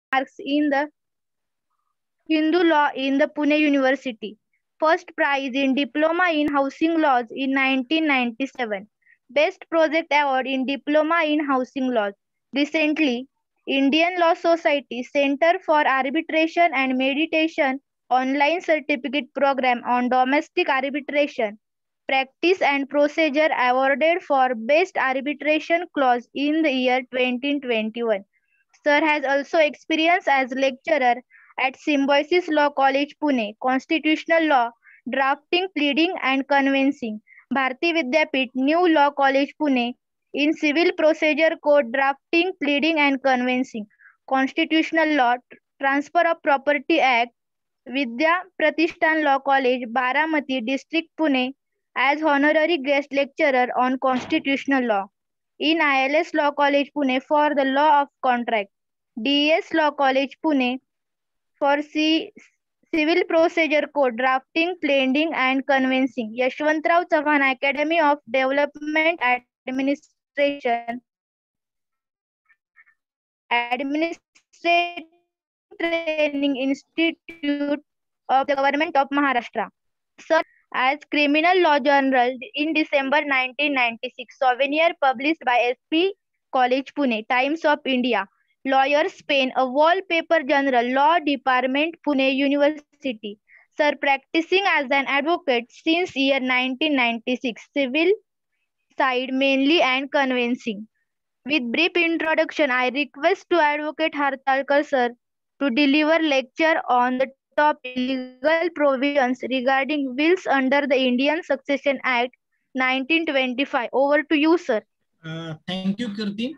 marks in the Hindu law in the Pune University. First prize in Diploma in Housing Laws in 1997. Best Project Award in Diploma in Housing Laws. Recently, Indian Law Society Center for Arbitration and Mediation online certificate program on domestic arbitration practice and procedure awarded for best arbitration clause in the year 2021. Sir has also experience as lecturer at Symbiosis Law College Pune, Constitutional Law, Drafting, Pleading and Conveyancing, Bharati Vidyapeeth, New Law College Pune, in Civil Procedure Code, Drafting, Pleading and Conveyancing, Constitutional Law, Transfer of Property Act, Vidya Pratishthan Law College, Baramati, District Pune, as honorary guest lecturer on Constitutional Law in ILS Law College Pune for the Law of Contract, DS Law College Pune for Civil Procedure Code, Drafting, Pleading and Conveyancing, Yashwantrao Chavan Academy of Development Administrative Training Institute of the Government of Maharashtra. Sir, as Criminal Law Journal in December 1996, souvenir published by SP College Pune, Times of India, Lawyers Pen, a wallpaper journal, Law Department, Pune University. Sir, practicing as an advocate since year 1996, civil side mainly and conveyancing. With brief introduction, I request to Advocate Hartalkar sir to deliver lecture on the topic legal provisions regarding wills under the Indian Succession Act 1925. Over to you, sir. Thank you, Kirti.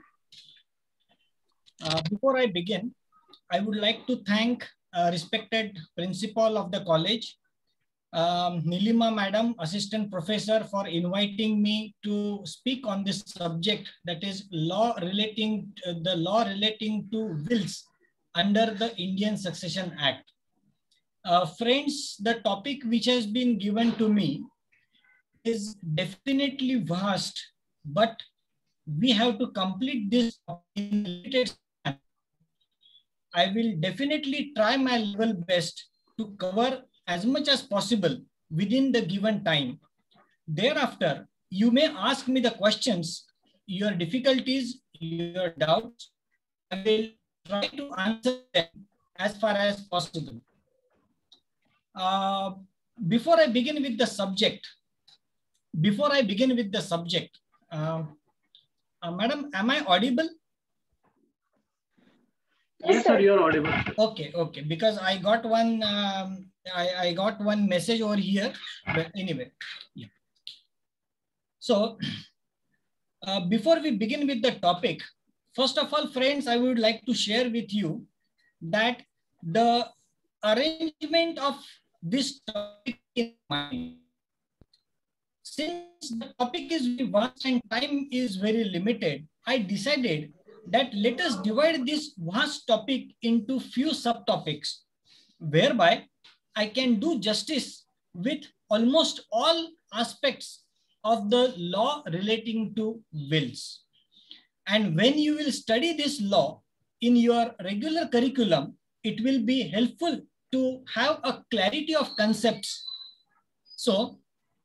Before I begin, I would like to thank respected principal of the college, Nilima Madam, Assistant Professor, for inviting me to speak on this subject, that is the law relating to wills under the Indian Succession Act. Friends, the topic which has been given to me is definitely vast, but we have to complete this in limited time. I will definitely try my level best to cover as much as possible within the given time. Thereafter, you may ask me the questions, your difficulties, your doubts. I will try to answer them as far as possible. Before I begin with the subject, Madam, am I audible? Yes, sir, you're audible. Okay, because I got one I got one message over here, but anyway, yeah. So before we begin with the topic, first of all, friends, I would like to share with you that the arrangement of this topic in mind, since the topic is very vast and time is very limited, I decided that let us divide this vast topic into few subtopics, whereby I can do justice with almost all aspects of the law relating to wills. And when you will study this law in your regular curriculum, it will be helpful to have a clarity of concepts. So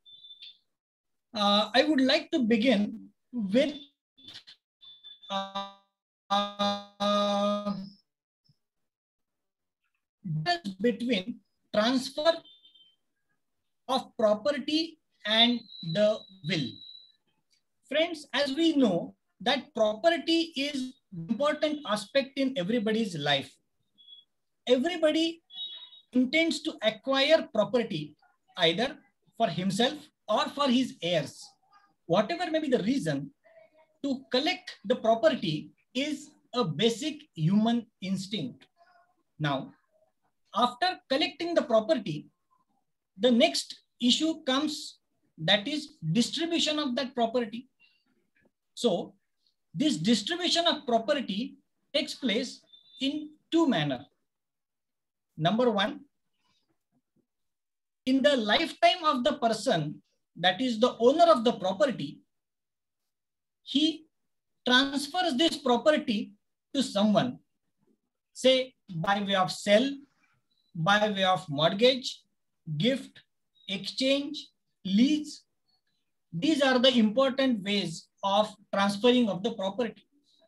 I would like to begin with between transfer of property and the will. Friends, as we know that property is an important aspect in everybody's life. Everybody intends to acquire property either for himself or for his heirs. Whatever may be the reason, to collect the property is a basic human instinct. Now, after collecting the property, the next issue comes, that is distribution of that property. So this distribution of property takes place in two manners. Number one, in the lifetime of the person, that is the owner of the property, he transfers this property to someone. say by way of sale, by way of mortgage, gift, exchange, lease. These are the important ways of transferring of the property.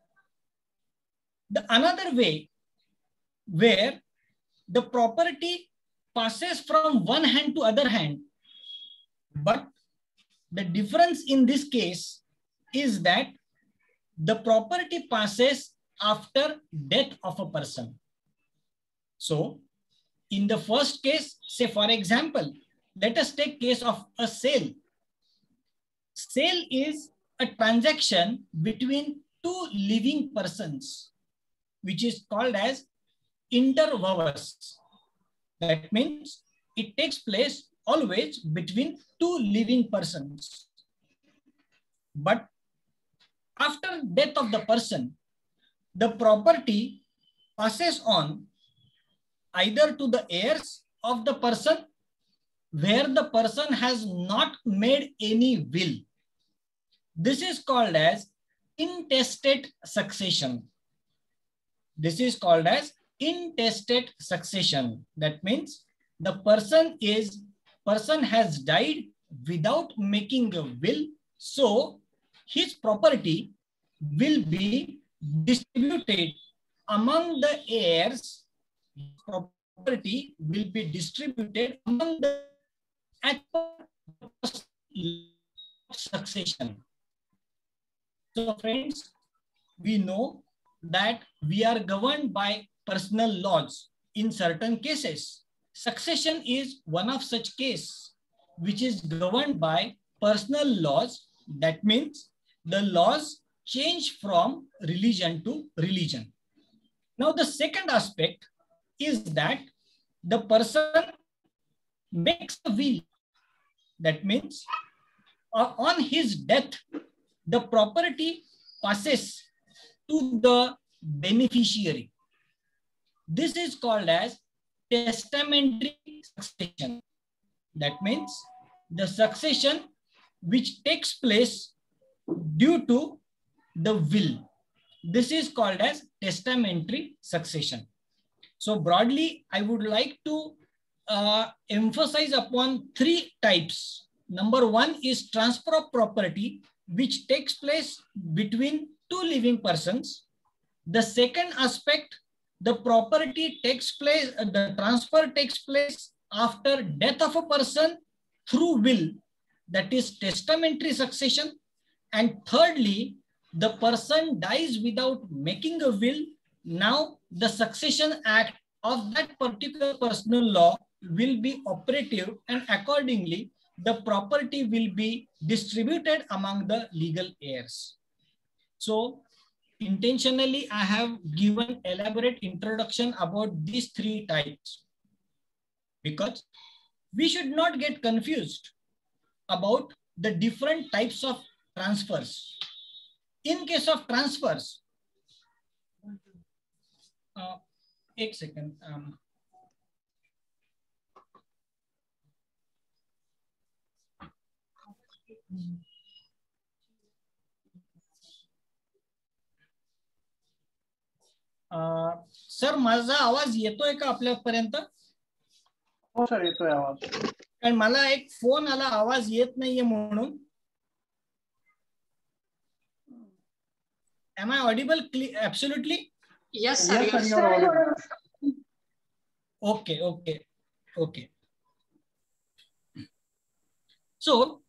The another way where the property passes from one hand to other hand, but the difference in this case is that the property passes after death of a person. So in the first case, say for example, let us take case of a sale. Sale is a transaction between two living persons, which is called as inter vivos. That means it takes place always between two living persons. But after death of the person, the property passes on either to the heirs of the person where the person has not made any will. This is called as intestate succession. This is called as intestate succession. That means the person has died without making a will, so his property will be distributed among the heirs. Property will be distributed among the succession. So friends, we know that we are governed by personal laws in certain cases. Succession is one of such cases which is governed by personal laws. That means the laws change from religion to religion. Now the second aspect is that the person makes a will. That means on his death, the property passes to the beneficiary. This is called as testamentary succession. That means the succession which takes place due to the will. This is called as testamentary succession. So broadly, I would like to emphasize upon three types. Number one is transfer of property, which takes place between two living persons. The second aspect, the property takes place, the transfer takes place after death of a person through will, that is testamentary succession. And thirdly, the person dies without making a will. Now the Succession Act of that particular personal law will be operative, and accordingly the property will be distributed among the legal heirs. So intentionally I have given elaborate introduction about these three types because we should not get confused about the different types of transfers. In case of transfers, एक second. Sir माझा आवाज येतोय का आपल्यापर्यंत? हो sir येतोय आवाज. कारण मला एक फोन आला आवाज येत नाहीये म्हणून. Am I audible? Absolutely? Yes, sir. Yes, sir, you are audible. Okay. So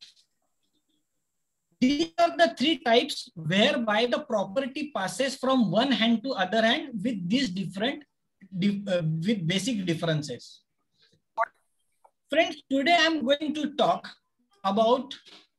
these are the three types whereby the property passes from one hand to other hand with these different, with basic differences. Friends, today I am going to talk about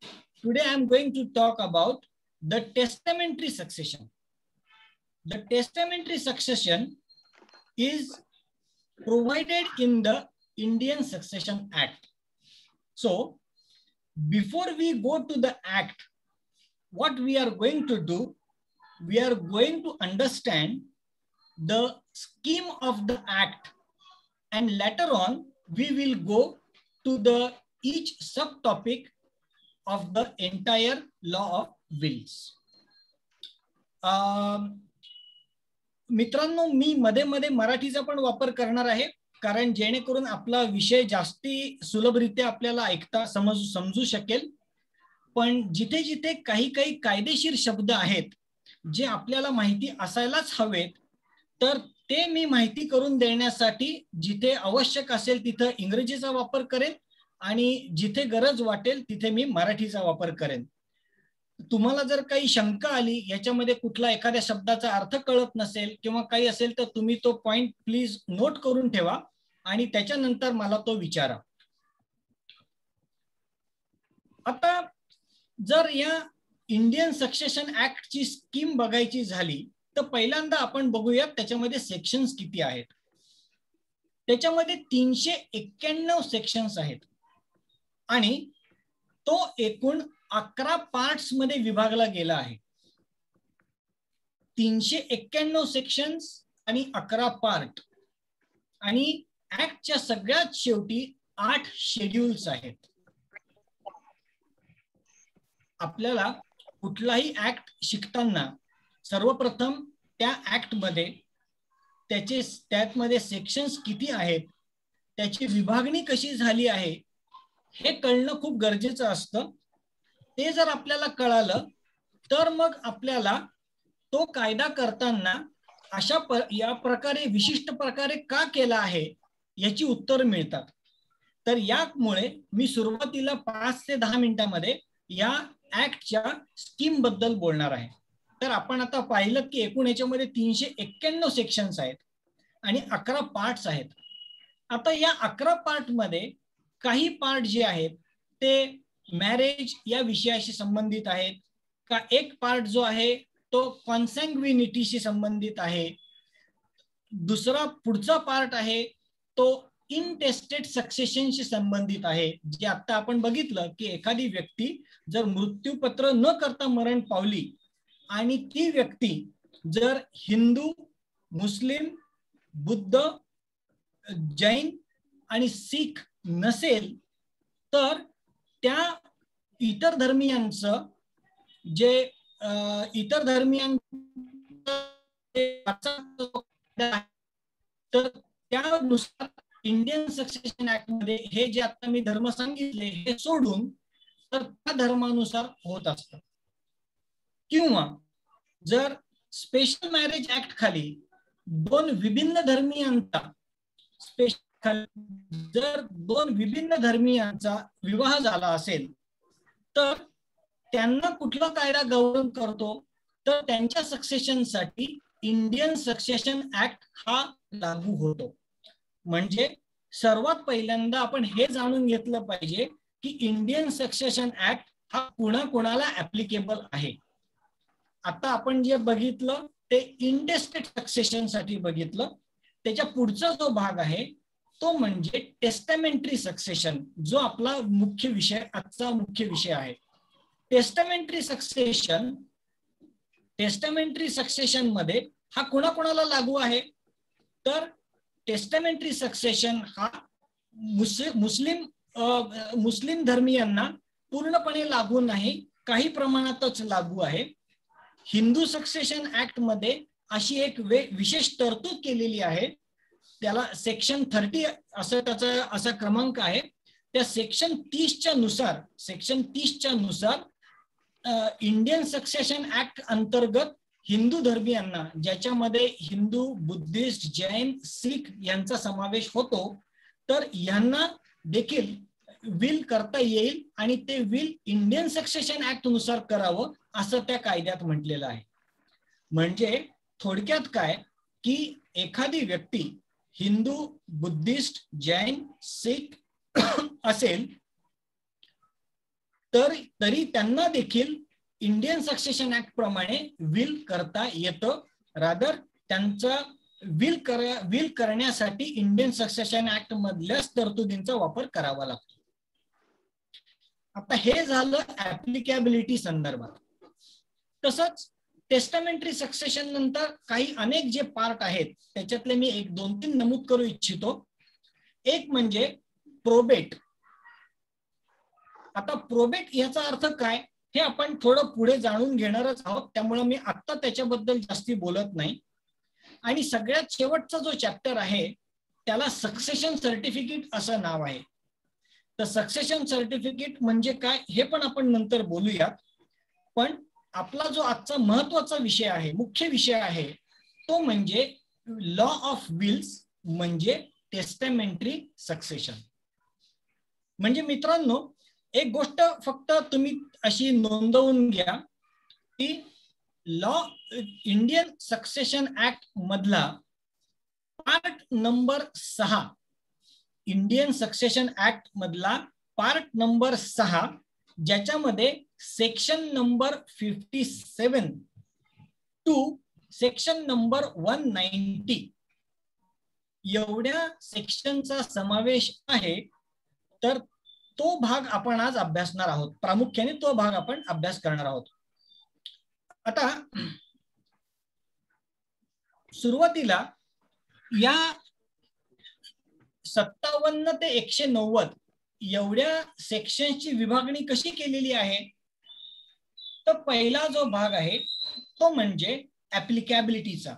the testamentary succession. The testamentary succession is provided in the Indian Succession Act. So before we go to the act, what we are going to do, we are going to understand the scheme of the act, and later on we will go to the each subtopic of the entire law of wills. मित्रांनो, मी मध्ये मध्ये मराठीचा पण वापर करणार आहे, कारण जेणेकरून आपला विषय जास्ती सुलभरित्या आपल्याला ऐकता समजू शकेल. पण जिथे जिथे काही काही कायदेशीर शब्द आहेत जे आपल्याला माहिती असायलाच हवेत, तर ते मी माहिती करून देण्यासाठी जिथे आवश्यक असेल तिथं इंग्रजीचा वापर करेन आणि जिथे गरज वाटेल तिथे मी मराठीचा वापर करेन. तुम्हाला जर काही शंका आली, याच्यामध्ये कुठला एखाद्या शब्दाचा अर्थ कळत नसेल किंवा काही असेल, तर तुम्ही तो पॉइंट प्लीज नोट करून ठेवा आणि त्याच्यानंतर मला तो विचारा. आता जर या इंडियन सक्सेशन ऍक्टची स्कीम बघायची झाली तर पहिल्यांदा आपण बघूयात त्याच्यामध्ये सेक्शन्स किती आहेत. त्याच्यामध्ये 391 सेक्शन्स आहेत आणि तो एकूण 11 पार्ट्स मध्ये विभागला गेला आहे. 391 सेक्शन्स आणि 11 पार्ट आणि ऍक्टच्या सगळ्यात शेवटी 8 शेड्यूल्स आहेत. आपल्याला कुठलाही ऍक्ट शिकताना सर्वप्रथम त्या ऍक्ट मध्ये त्यामध्ये सेक्शन्स किती आहेत, त्याची विभागणी कशी झाली आहे हे कळणं खूप गरजेचं असतं. ते जर आपल्याला कळालं तर मग आपल्याला तो कायदा करताना या प्रकारे विशिष्ट प्रकारे का केला आहे याची उत्तर मिळतात. तर यामुळे मी सुरुवातीला 5 ते 10 मिनिटांमध्ये या ऍक्टच्या स्कीम बद्दल बोलणार आहे. तर आपण आता पाहिलं की एकूण याच्यामध्ये 391 सेक्शन्स आहेत आणि 11 पार्ट्स आहेत. आता या 11 पार्ट मध्ये काही पार्ट जे आहेत ते मॅरेज या विषयाशी संबंधित आहेत का, एक पार्ट जो आहे तो कॉन्सॅग्विनिटीशी संबंधित आहे, दुसरा पुढचा पार्ट आहे तो इनटेस्टेड सक्सेशनशी संबंधित आहे. जे आता आपण बघितलं की एखादी व्यक्ती जर मृत्यूपत्र न करता मरण पावली आणि ती व्यक्ती जर हिंदू, मुस्लिम, बुद्ध, जैन आणि शीख नसेल तर त्या इतर धर्मियांचं जे इतर धर्मियांचं तर त्यानुसार इंडियन सक्सेशन ऍक्ट मध्ये हे जे आता मी धर्म सांगितले हे सोडून तर त्या धर्मानुसार होत असतं. किंवा जर स्पेशल मॅरेज ऍक्ट खाली 2 विभिन्न धर्मियांचा विवाह झाला असेल तर त्यांना कुठला कायदा गव्हर्न करतो, तर त्यांच्या सक्सेशनसाठी इंडियन सक्सेशन ऍक्ट हा लागू होतो. म्हणजे सर्वात पहिल्यांदा आपण हे जाणून घेतलं पाहिजे की इंडियन सक्सेशन ऍक्ट हा कुणाकुणाला ऍप्लिकेबल आहे. आता आपण जे बघितलं ते इंटेस्टेड सक्सेशन साठी बघितलं. त्याच्या पुढचा जो भाग आहे तो म्हणजे टेस्टामेंटरी सक्सेशन, जो आपला आजचा मुख्य विषय आहे. टेस्टामेंटरी सक्सेशन मध्ये हा कुणाकुणाला लागू आहे, तर टेस्टामेंटरी सक्सेशन हा मुस्लिम धर्मीयांना पूर्णपणे लागू नाही, काही प्रमाणातच लागू आहे. हिंदू सक्सेशन ऍक्ट मध्ये अशी एक विशेष तरतूद केलेली आहे, त्याला सेक्शन 30 असं त्याचा असा क्रमांक आहे. त्या सेक्शन 30च्या नुसार इंडियन सक्सेशन ऍक्ट अंतर्गत हिंदू धर्मीयांना, ज्याच्यामध्ये हिंदू, बुद्धिस्ट, जैन, शीख यांचा समावेश होतो, तर यांना देखील विल करता येईल आणि ते विल इंडियन सक्सेशन ऍक्ट नुसार करावं असं त्या कायद्यात म्हटलेलं आहे. म्हणजे थोडक्यात काय की एखादी व्यक्ती हिंदू, बुद्धिस्ट, जैन, शीख असेल तर तरी त्यांना देखील इंडियन सक्सेशन ऍक्ट प्रमाणे विल करता येतं. रादर त्यांचा विल करण्यासाठी इंडियन सक्सेशन ऍक्ट मधल्याच तरतुदींचा वापर करावा लागतो. आता हे झालं ऍप्लिकेबिलिटी संदर्भात. तसंच टेस्टामेंटरी सक्सेशन नंतर अनेक जे पार्ट आहेत त्याच्यातले मी 1-2-3 नमूद करू इच्छितो. एक म्हणजे प्रोबेट. आता प्रोबेट याचा अर्थ काय हे आपण थोडं पुढे जाणून घेणारच आहोत, त्यामुळे मी आता त्याच्याबद्दल जास्ती बोलत नाही. आणि सगळ्यात शेवटचा जो चॅप्टर आहे त्याला सक्सेशन सर्टिफिकेट असं नाव आहे. तर सक्सेशन सर्टिफिकेट म्हणजे काय हे पण आपण नंतर बोलूयात. पण आपला जो आजचा महत्वाचा विषय आहे, मुख्य विषय आहे, तो म्हणजे लॉ ऑफ विल्स म्हणजे टेस्टामेंटरी सक्सेशन. म्हणजे मित्रांनो, एक गोष्ट फक्त तुम्ही अशी नोंदवून घ्या की लॉ इंडियन सक्सेशन ऍक्ट मधला part number 6, Indian Succession Act मधला पार्ट नंबर 6, ज्याच्यामध्ये section number 57 to section number 190 एवढ्या सेक्शनचा समावेश आहे. तर तो भाग आपण आज अभ्यासणार आहोत. प्रामुख्याने तो भाग आपण अभ्यास करणार आहोत. आता सुरुवातीला या 57 ते 190 एवढ्या सेक्शनची विभागणी कशी केलेली आहे. तर पहिला जो भाग आहे तो म्हणजे ऍप्लिकॅबिलिटीचा.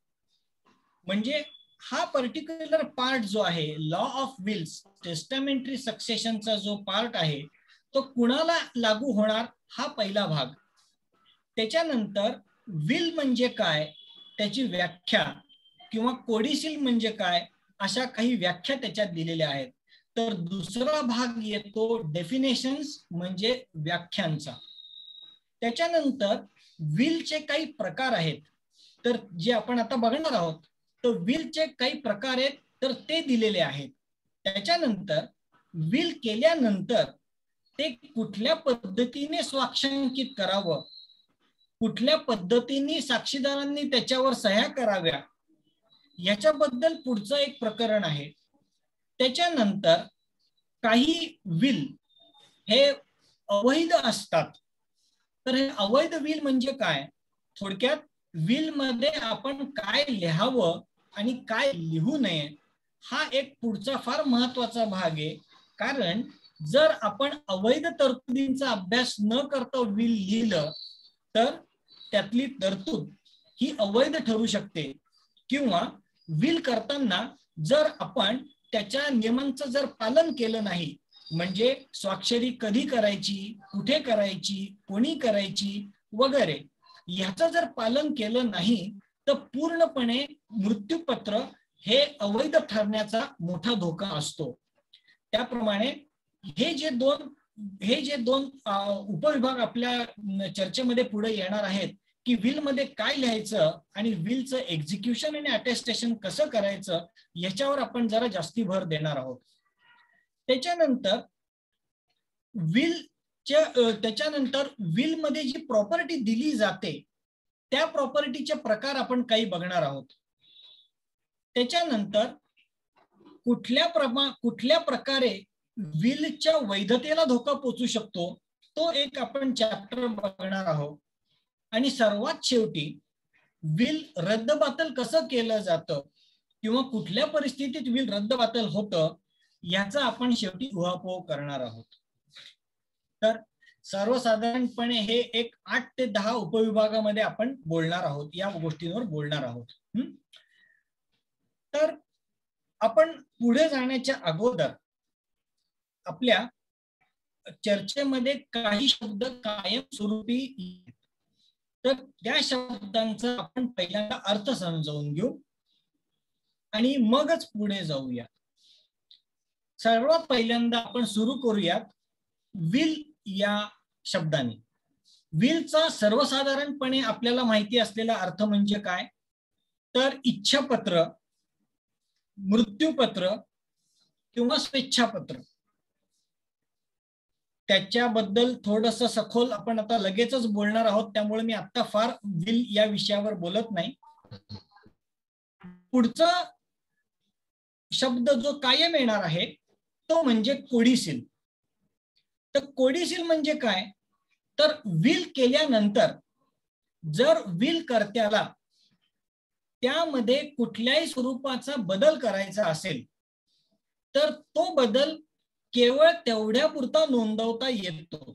म्हणजे हा पर्टिक्युलर पार्ट जो आहे लॉ ऑफ विल्स टेस्टामेंटरी सक्सेशनचा जो पार्ट आहे तो कुणाला लागू होणार हा पहिला भाग. त्याच्यानंतर विल म्हणजे काय त्याची व्याख्या किंवा कोडिसिल म्हणजे काय अशा काही व्याख्या त्याच्यात दिलेल्या आहेत. तर दुसरा भाग येतो डेफिनेशन्स म्हणजे व्याख्यांचा. त्याच्यानंतर विलचे काही प्रकार आहेत तर जे आपण आता बघणार आहोत. तर विलचे काही प्रकार आहेत तर ते दिलेले आहेत. त्याच्यानंतर विल केल्यानंतर ते कुठल्या पद्धतीने स्वाक्षंकित करावं, कुठल्या पद्धतीने साक्षीदारांनी त्याच्यावर सह्या कराव्या याच्याबद्दल पुढचं एक प्रकरण आहे. त्याच्यानंतर काही विल हे अवैध असतात. तर हे अवैध विल म्हणजे काय, थोडक्यात विल मध्ये आपण काय लिहावं आणि काय लिहू नये हा एक पुढचा फार महत्वाचा भाग आहे. कारण जर आपण अवैध तरतुदींचा अभ्यास न करता विल लिहिलं तर त्यातली तरतूद ही अवैध ठरू शकते. किंवा विल करताना जर आपण त्याच्या नियमांचं जर पालन केलं नाही, म्हणजे स्वाक्षरी कधी करायची, कुठे करायची, कोणी करायची वगैरे ह्याचं जर पालन केलं नाही तर पूर्णपणे मृत्यूपत्र हे अवैध ठरण्याचा मोठा धोका असतो. त्याप्रमाणे हे जे दोन उपविभाग आपल्या चर्चेमध्ये पुढे येणार आहेत की विल मध्ये काय लिहायचं आणि विलचं एक्झिक्युशन आणि अटेस्टेशन कसं करायचं याच्यावर आपण जरा जास्ती भर देणार आहोत. त्याच्यानंतर विल मध्ये जी प्रॉपर्टी दिली जाते त्या प्रॉपर्टीचे प्रकार आपण काही बघणार आहोत. त्याच्यानंतर कुठल्या प्रकारे विलच्या वैधतेला धोका पोचू शकतो तो एक आपण चॅप्टर बघणार आहोत. आणि सर्वात शेवटी विल रद्दबातल कसं केलं जातं किंवा कुठल्या परिस्थितीत विल रद्दबातल होतं याचा आपण शेवटी उहापोह करणार आहोत. तर सर्वसाधारणपणे हे एक 8 ते 10 उपविभागामध्ये आपण बोलणार आहोत, या गोष्टींवर बोलणार आहोत. तर आपण पुढे जाण्याच्या अगोदर आपल्या चर्चेमध्ये काही शब्द कायमस्वरूपी, तर त्या शब्दांचा आपण पहिल्यांदा अर्थ समजावून घेऊ आणि मगच पुढे जाऊया. सर्वात पहिल्यांदा आपण सुरू करूयात विल या शब्दाने. विलचा सर्वसाधारणपणे आपल्याला माहिती असलेला अर्थ म्हणजे काय, तर इच्छापत्र, मृत्यूपत्र किंवा स्वेच्छापत्र. त्याच्याबद्दल थोडंसं सखोल आपण आता लगेचच बोलणार आहोत, त्यामुळे मी आता फार विल या विषयावर बोलत नाही. पुढचा शब्द जो कायम येणार आहे तो म्हणजे कोडिसिल. तर कोडिसिल म्हणजे काय, तर विल केल्यानंतर जर विल कर्त्याला त्यामध्ये कुठल्याही स्वरूपाचा बदल करायचा असेल तर तो बदल केवळ तेवढ्यापुरता नोंदवता येतो.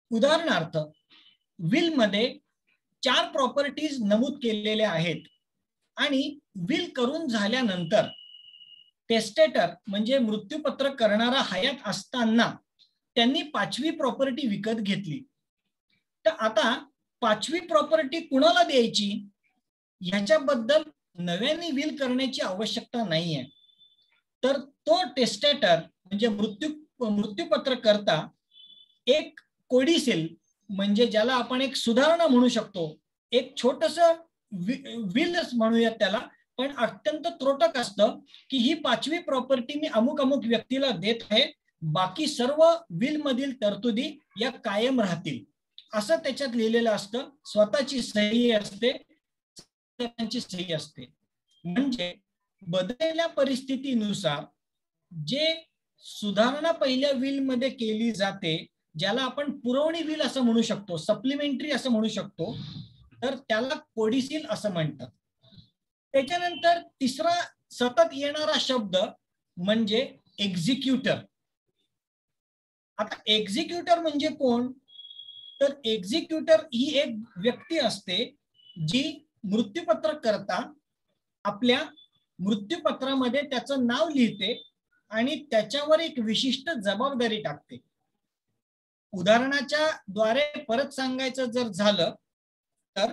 उदाहरणार्थ विल मध्ये 4 प्रॉपर्टीज नमूद केलेल्या आहेत. आणि विल करून झाल्यानंतर टेस्टेटर म्हणजे मृत्यूपत्र करणारा हयात असताना त्यांनी 5वी प्रॉपर्टी विकत घेतली. तर आता 5वी प्रॉपर्टी कुणाला द्यायची ह्याच्याबद्दल नव्याने विल करण्याची आवश्यकता नाहीये. तर तो टेस्टेटर म्हणजे मृत्यूपत्रकर्ता एक कोडिसिल म्हणजे ज्याला आपण एक सुधारणा म्हणू शकतो, एक छोटस विलच म्हणूयात त्याला, पण अत्यंत त्रोटक असतं की ही 5वी प्रॉपर्टी मी अमुक अमुक व्यक्तीला देत आहे, बाकी सर्व विल मधील तरतुदी या कायम राहतील असं त्याच्यात लिहिलेलं असतं. स्वतःची सही असते, त्यांची सही असते. म्हणजे बदललेल्या परिस्थितीनुसार जे सुधारणा पहिल्या विल मध्ये केली जाते, ज्याला आपण पुरवणी विल असं म्हणू शकतो, सप्लिमेंटरी असं म्हणू शकतो, तर त्याला कोडिसिल असं म्हणतात. त्याच्यानंतर तिसरा सतत येणारा शब्द म्हणजे एक्झिक्युटर. आता एक्झिक्युटर म्हणजे कोण, तर एक्झिक्युटर ही एक व्यक्ती असते जी मृत्यूपत्र करता आपल्या मृत्यूपत्रामध्ये त्याचं नाव लिहिते आणि त्याच्यावर एक विशिष्ट जबाबदारी टाकते. उदाहरणाच्या द्वारे परत सांगायचं जर झालं तर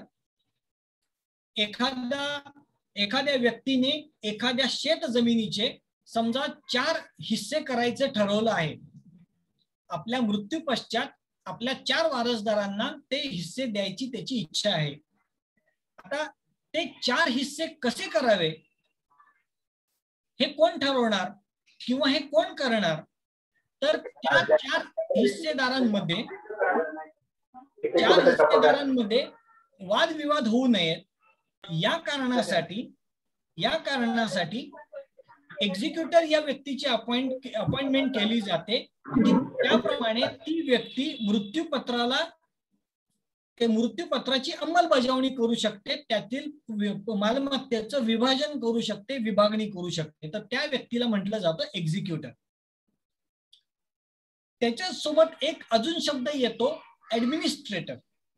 एखाद्या व्यक्तीने एखाद्या शेत जमिनीचे समजा 4 हिस्से करायचे ठरवलं आहे. आपल्या मृत्यू पश्चात आपल्या 4 वारसदारांना ते हिस्से द्यायची त्याची इच्छा आहे. आता ते 4 हिस्से कसे करावे हे कोण ठरवणार किंवा हे कोण करणार, तर त्या 4 हिस्सेदारांमध्ये वादविवाद होऊ नयेत या कारणासाठी एक्झिक्युटर या व्यक्तीची अपॉइंटमेंट केली जाते की त्याप्रमाणे ती व्यक्ती मृत्यूपत्राची अंमलबजावणी करू शकते, त्यातील मालमत्तेचं विभाजन करू शकते, विभागणी करू शकते. तर त्या व्यक्तीला म्हटलं जातं एक्झिक्युटर. त्याच्यासोबत एक अजून शब्द येतो ऍडमिनिस्ट्रेटर.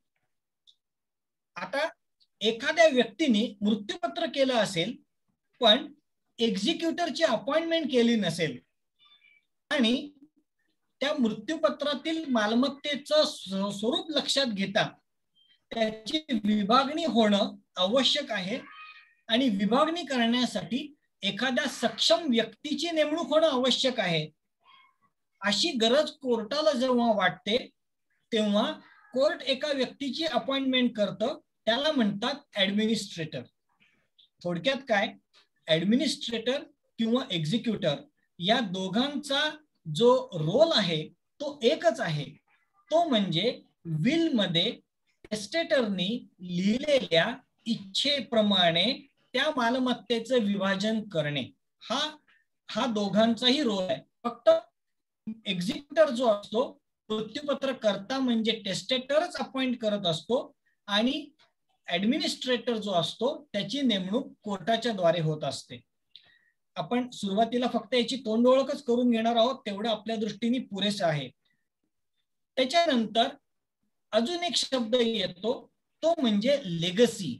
आता एखाद्या व्यक्तीने मृत्यूपत्र केलं असेल पण एक्झिक्युटरची अपॉइंटमेंट केली नसेल आणि त्या मृत्यूपत्रातील मालमत्तेचं स्वरूप लक्षात घेता त्याची विभागणी होणं आवश्यक आहे आणि विभागणी करण्यासाठी एखाद्या सक्षम व्यक्तीची नेमणूक होणं आवश्यक आहे. अशी गरज कोर्टाला जेव्हा वाटते तेव्हा कोर्ट एका व्यक्तीची अपॉइंटमेंट करतं, त्याला म्हणतात ऍडमिनिस्ट्रेटर. थोडक्यात काय, ऍडमिनिस्ट्रेटर किंवा एक्झिक्युटर या दोघांचा जो रोल आहे तो एकच आहे, तो म्हणजे विल मध्ये टेस्टेटरनी लिहिलेल्या इच्छेप्रमाणे त्या मालमत्तेचं विभाजन करणे हा दोघांचाही रोल आहे. फक्त एक्झिक्युटर जो असतो मृत्यूपत्र करता म्हणजे टेस्टेटरच अपॉइंट करत असतो आणि ऍडमिनिस्ट्रेटर जो असतो त्याची नेमणूक कोर्टाच्या द्वारे होत असते. आपण सुरुवातीला फक्त याची तोंड ओळखच करून घेणार आहोत, तेवढं आपल्या दृष्टीने पुरेसं आहे. त्याच्यानंतर अजून एक शब्द येतो तो म्हणजे लेगसी.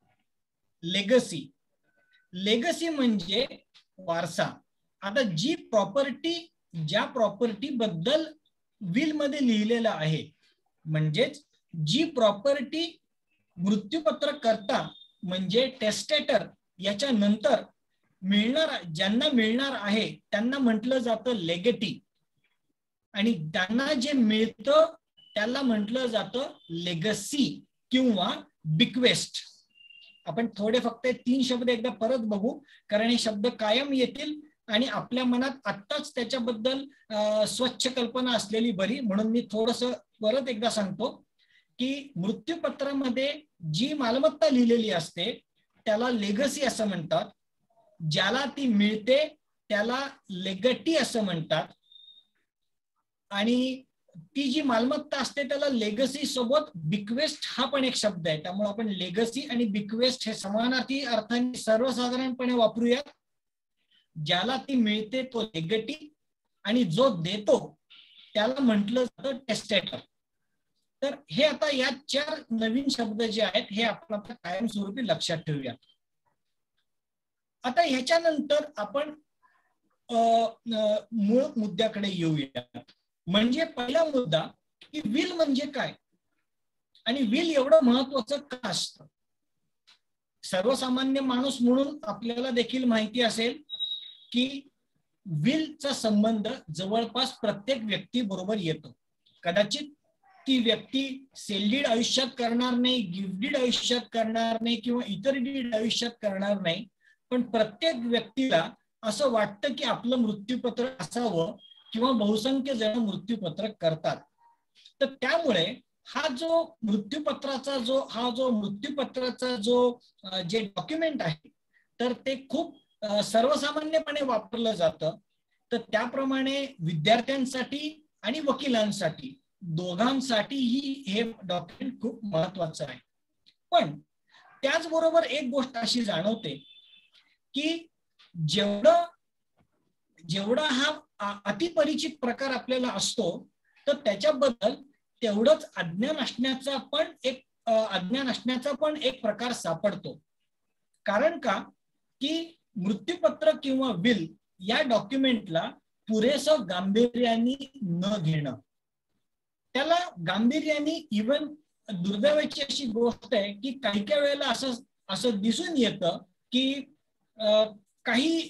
लेगसी म्हणजे वारसा. आता ज्या प्रॉपर्टी बद्दल विल मध्ये लिहिलेलं आहे, म्हणजेच जी प्रॉपर्टी मृत्यूपत्र करता म्हणजे टेस्टेटर याच्या नंतर ज्यांना मिळणार आहे त्यांना म्हटलं जातं लेगेटी आणि त्यांना जे मिळतं त्याला म्हटलं जातं लेगसी किंवा बिक्वेस्ट. आपण थोडे फक्त 3 शब्द एकदा परत बघू, कारण हे शब्द कायम येतील आणि आपल्या मनात आत्ताच त्याच्याबद्दल स्वच्छ कल्पना असलेली बरी, म्हणून मी थोडस परत एकदा सांगतो की मृत्यूपत्रामध्ये जी मालमत्ता लिहिलेली असते त्याला लेगसी असं म्हणतात, ज्याला ती मिळते त्याला लेगटी असं म्हणतात आणि ती जी मालमत्ता असते त्याला लेगसी सोबत बिक्वेस्ट हा पण एक शब्द आहे. त्यामुळे आपण लेगसी आणि बिक्वेस्ट हे समानार्थी अर्थाने सर्वसाधारणपणे वापरूयात. ज्याला ती मिळते तो लेगटी आणि जो देतो त्याला म्हटलं जातं टेस्टेटर. तर हे आता या 4 नवीन शब्द जे आहेत हे आपण आता कायमस्वरूपी लक्षात ठेवूया. आता ह्याच्यानंतर आपण मूळ मुद्द्याकडे येऊया. म्हणजे पहिला मुद्दा की विल म्हणजे काय आणि विल एवढं महत्वाचं का असतं. सर्वसामान्य माणूस म्हणून आपल्याला देखील माहिती असेल की विलचा संबंध जवळपास प्रत्येक व्यक्ती बरोबर येतो. कदाचित ती व्यक्ती सेल्डीड आयुष्यात करणार नाही, गिफ्टेड आयुष्यात करणार नाही किंवा इतर डीड आयुष्यात करणार नाही, पण प्रत्येक व्यक्तीला असं वाटतं की आपलं मृत्यूपत्र असावं किंवा बहुसंख्य जण मृत्यूपत्र करतात. तर त्यामुळे हा जो मृत्यूपत्राचा जे डॉक्युमेंट आहे तर ते खूप सर्वसामान्यपणे वापरलं जातं. तर त्याप्रमाणे विद्यार्थ्यांसाठी आणि वकिलांसाठी दोघांसाठीही हे डॉक्युमेंट खूप महत्वाचं आहे. पण त्याचबरोबर एक गोष्ट अशी जाणवते की जेवढा हा अतिपरिचित प्रकार आपल्याला असतो तर त्याच्याबद्दल तेवढंच अज्ञान असण्याचा पण एक प्रकार सापडतो. कारण का की मृत्यूपत्र किंवा विल या डॉक्युमेंटला पुरेसं गांभीर्याने न घेणं, त्याला गांभीर्याने इव्हन दुर्दैवाची अशी गोष्ट आहे की काही वेळेला असं दिसून येतं की काही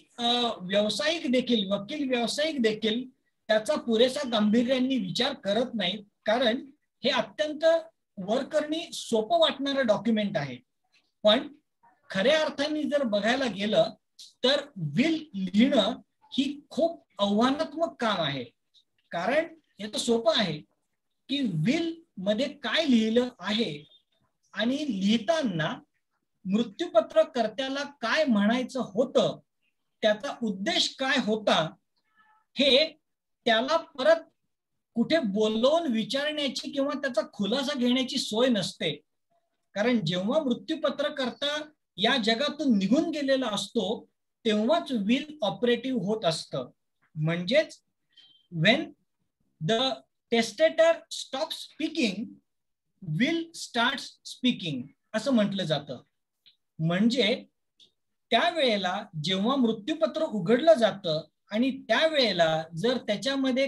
वकील व्यावसायिक देखील त्याचा पुरेसा गांभीर्याने विचार करत नाहीत. कारण हे अत्यंत वरकरणी सोपं वाटणारं डॉक्युमेंट आहे. पण खऱ्या अर्थाने जर बघायला गेलं तर विल लिहिणं ही खूप आव्हानात्मक काम आहे. कारण हे तर सोपं आहे की विल मध्ये काय लिहिलं आहे आणि लिहिताना मृत्यूपत्र कर्त्याला काय म्हणायचं होतं, त्याचा उद्देश काय होता, हे त्याला परत कुठे बोलवून विचारण्याची किंवा त्याचा खुलासा घेण्याची सोय नसते. कारण जेव्हा मृत्यूपत्र कर्ता या जगातून निघून गेलेला असतो तेव्हाच विल ऑपरेटिव्ह होत असतं. म्हणजेच when the testator stops speaking, will starts speaking असं म्हटलं जातं. म्हणजे त्यावेळेला जेव्हा मृत्यूपत्र उघडलं जातं आणि त्यावेळेला जर त्याच्यामध्ये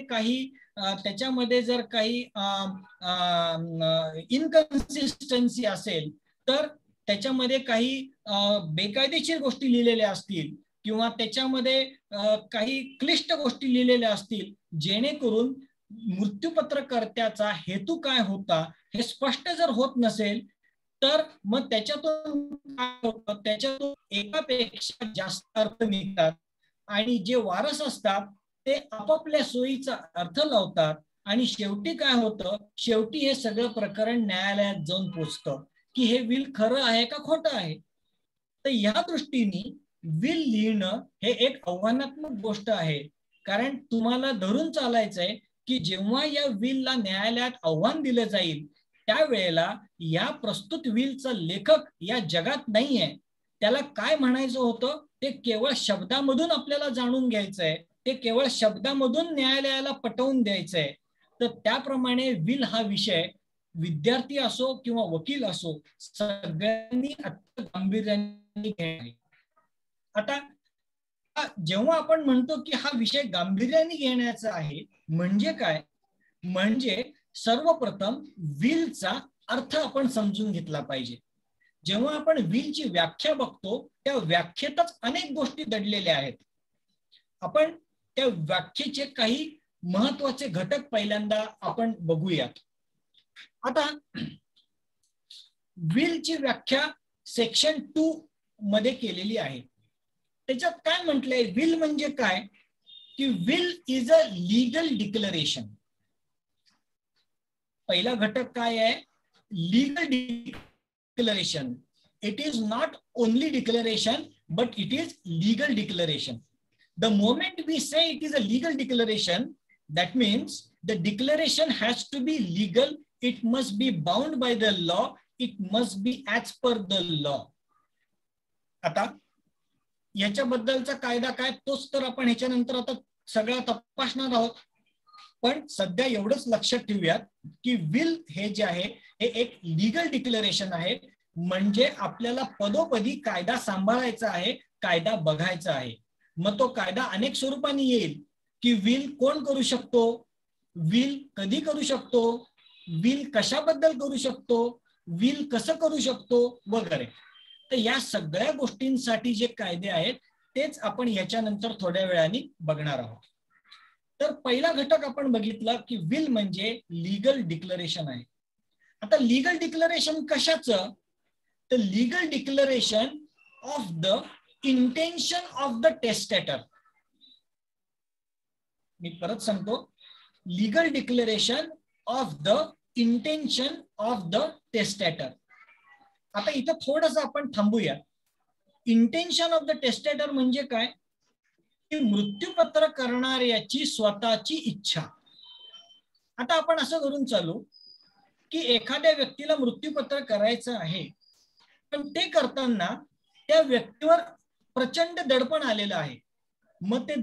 काही इनकन्सिस्टन्सी असेल तर त्याच्यामध्ये काही बेकायदेशीर गोष्टी लिहिलेल्या असतील किंवा त्याच्यामध्ये काही क्लिष्ट गोष्टी लिहिलेल्या असतील जेणेकरून मृत्यूपत्रकर्त्याचा हेतू काय होता हे स्पष्ट जर होत नसेल तर मग त्याच्यातून एकापेक्षा जास्त अर्थ निघतात आणि जे वारस असतात ते आपापल्या सोयीचा अर्थ लावतात आणि शेवटी काय होतं, शेवटी हे सगळं प्रकरण न्यायालयात जाऊन पोचतं की हे विल खरं आहे का खोटं आहे. तर या दृष्टीने विल लिहिणं हे एक आव्हानात्मक गोष्ट आहे. कारण तुम्हाला धरून चालायचंय की जेव्हा या विलला न्यायालयात आव्हान दिलं जाईल त्यावेळेला या प्रस्तुत विलचा लेखक या जगात नाहीये, त्याला काय म्हणायचं होतं ते केवळ शब्दामधून आपल्याला जाणून घ्यायचंय, ते केवळ शब्दामधून न्यायालयाला पटवून द्यायचंय. तर त्याप्रमाणे विल हा विषय विद्यार्थी असो किंवा वकील असो सगळ्यांनी अत्यंत गांभीर्याने घ्यावे. आता जेव्हा आपण म्हणतो की हा विषय गांभीर्याने घेण्याचा आहे म्हणजे काय, म्हणजे सर्वप्रथम विलचा अर्थ आपण समजून घेतला पाहिजे. जेव्हा आपण विलची व्याख्या बघतो त्या व्याख्येतच अनेक गोष्टी दडलेल्या आहेत. आपण त्या व्याख्येचे काही महत्वाचे घटक पहिल्यांदा आपण बघूयात. आता विलची व्याख्या सेक्शन 2 मध्ये केलेली आहे. त्याच्यात काय म्हटलंय, विल म्हणजे काय की will is a legal declaration. पहिला घटक काय आहे, legal declaration. It is not only declaration but it is legal declaration. The moment we say it is a legal declaration, that means the declaration has to be legal, it must be bound by the law, it must be as per the law. आता याच्याबद्दलचा कायदा काय तोच तर आपण ह्याच्यानंतर आता सगळं तपासणार आहोत. पण सध्या एवढंच लक्षात ठेवूयात की विल हे जे आहे हे एक लीगल डिक्लेरेशन आहे. म्हणजे आपल्याला पदोपदी कायदा सांभाळायचा आहे कायदा बघायचा आहे. मग तो कायदा अनेक स्वरूपाने येईल की विल कोण करू शकतो, विल कधी करू शकतो, विल कशाबद्दल करू शकतो, विल कसं करू शकतो वगैरे. तर या सगळ्या गोष्टींसाठी जे कायदे आहेत तेच आपण याच्यानंतर थोड्या वेळाने बघणार आहोत. तर पहिला घटक आपण बघितला की विल म्हणजे लीगल डिक्लरेशन आहे. आता लीगल डिक्लरेशन कशाचं, तर legal declaration of the intention of the testator. मी परत सांगतो, legal declaration of the intention of the testator. आता इथं थोडंसं आपण थांबूया. इंटेन्शन ऑफ द टेस्टेटर म्हणजे काय, की मृत्यूपत्र करणाऱ्याची स्वतःची इच्छा. आता आपण असं करून चालू की एखाद्या व्यक्तीला मृत्यूपत्र करायचं आहे, पण ते करताना त्या व्यक्तीवर प्रचंड दडपण आलेलं आहे. मग ते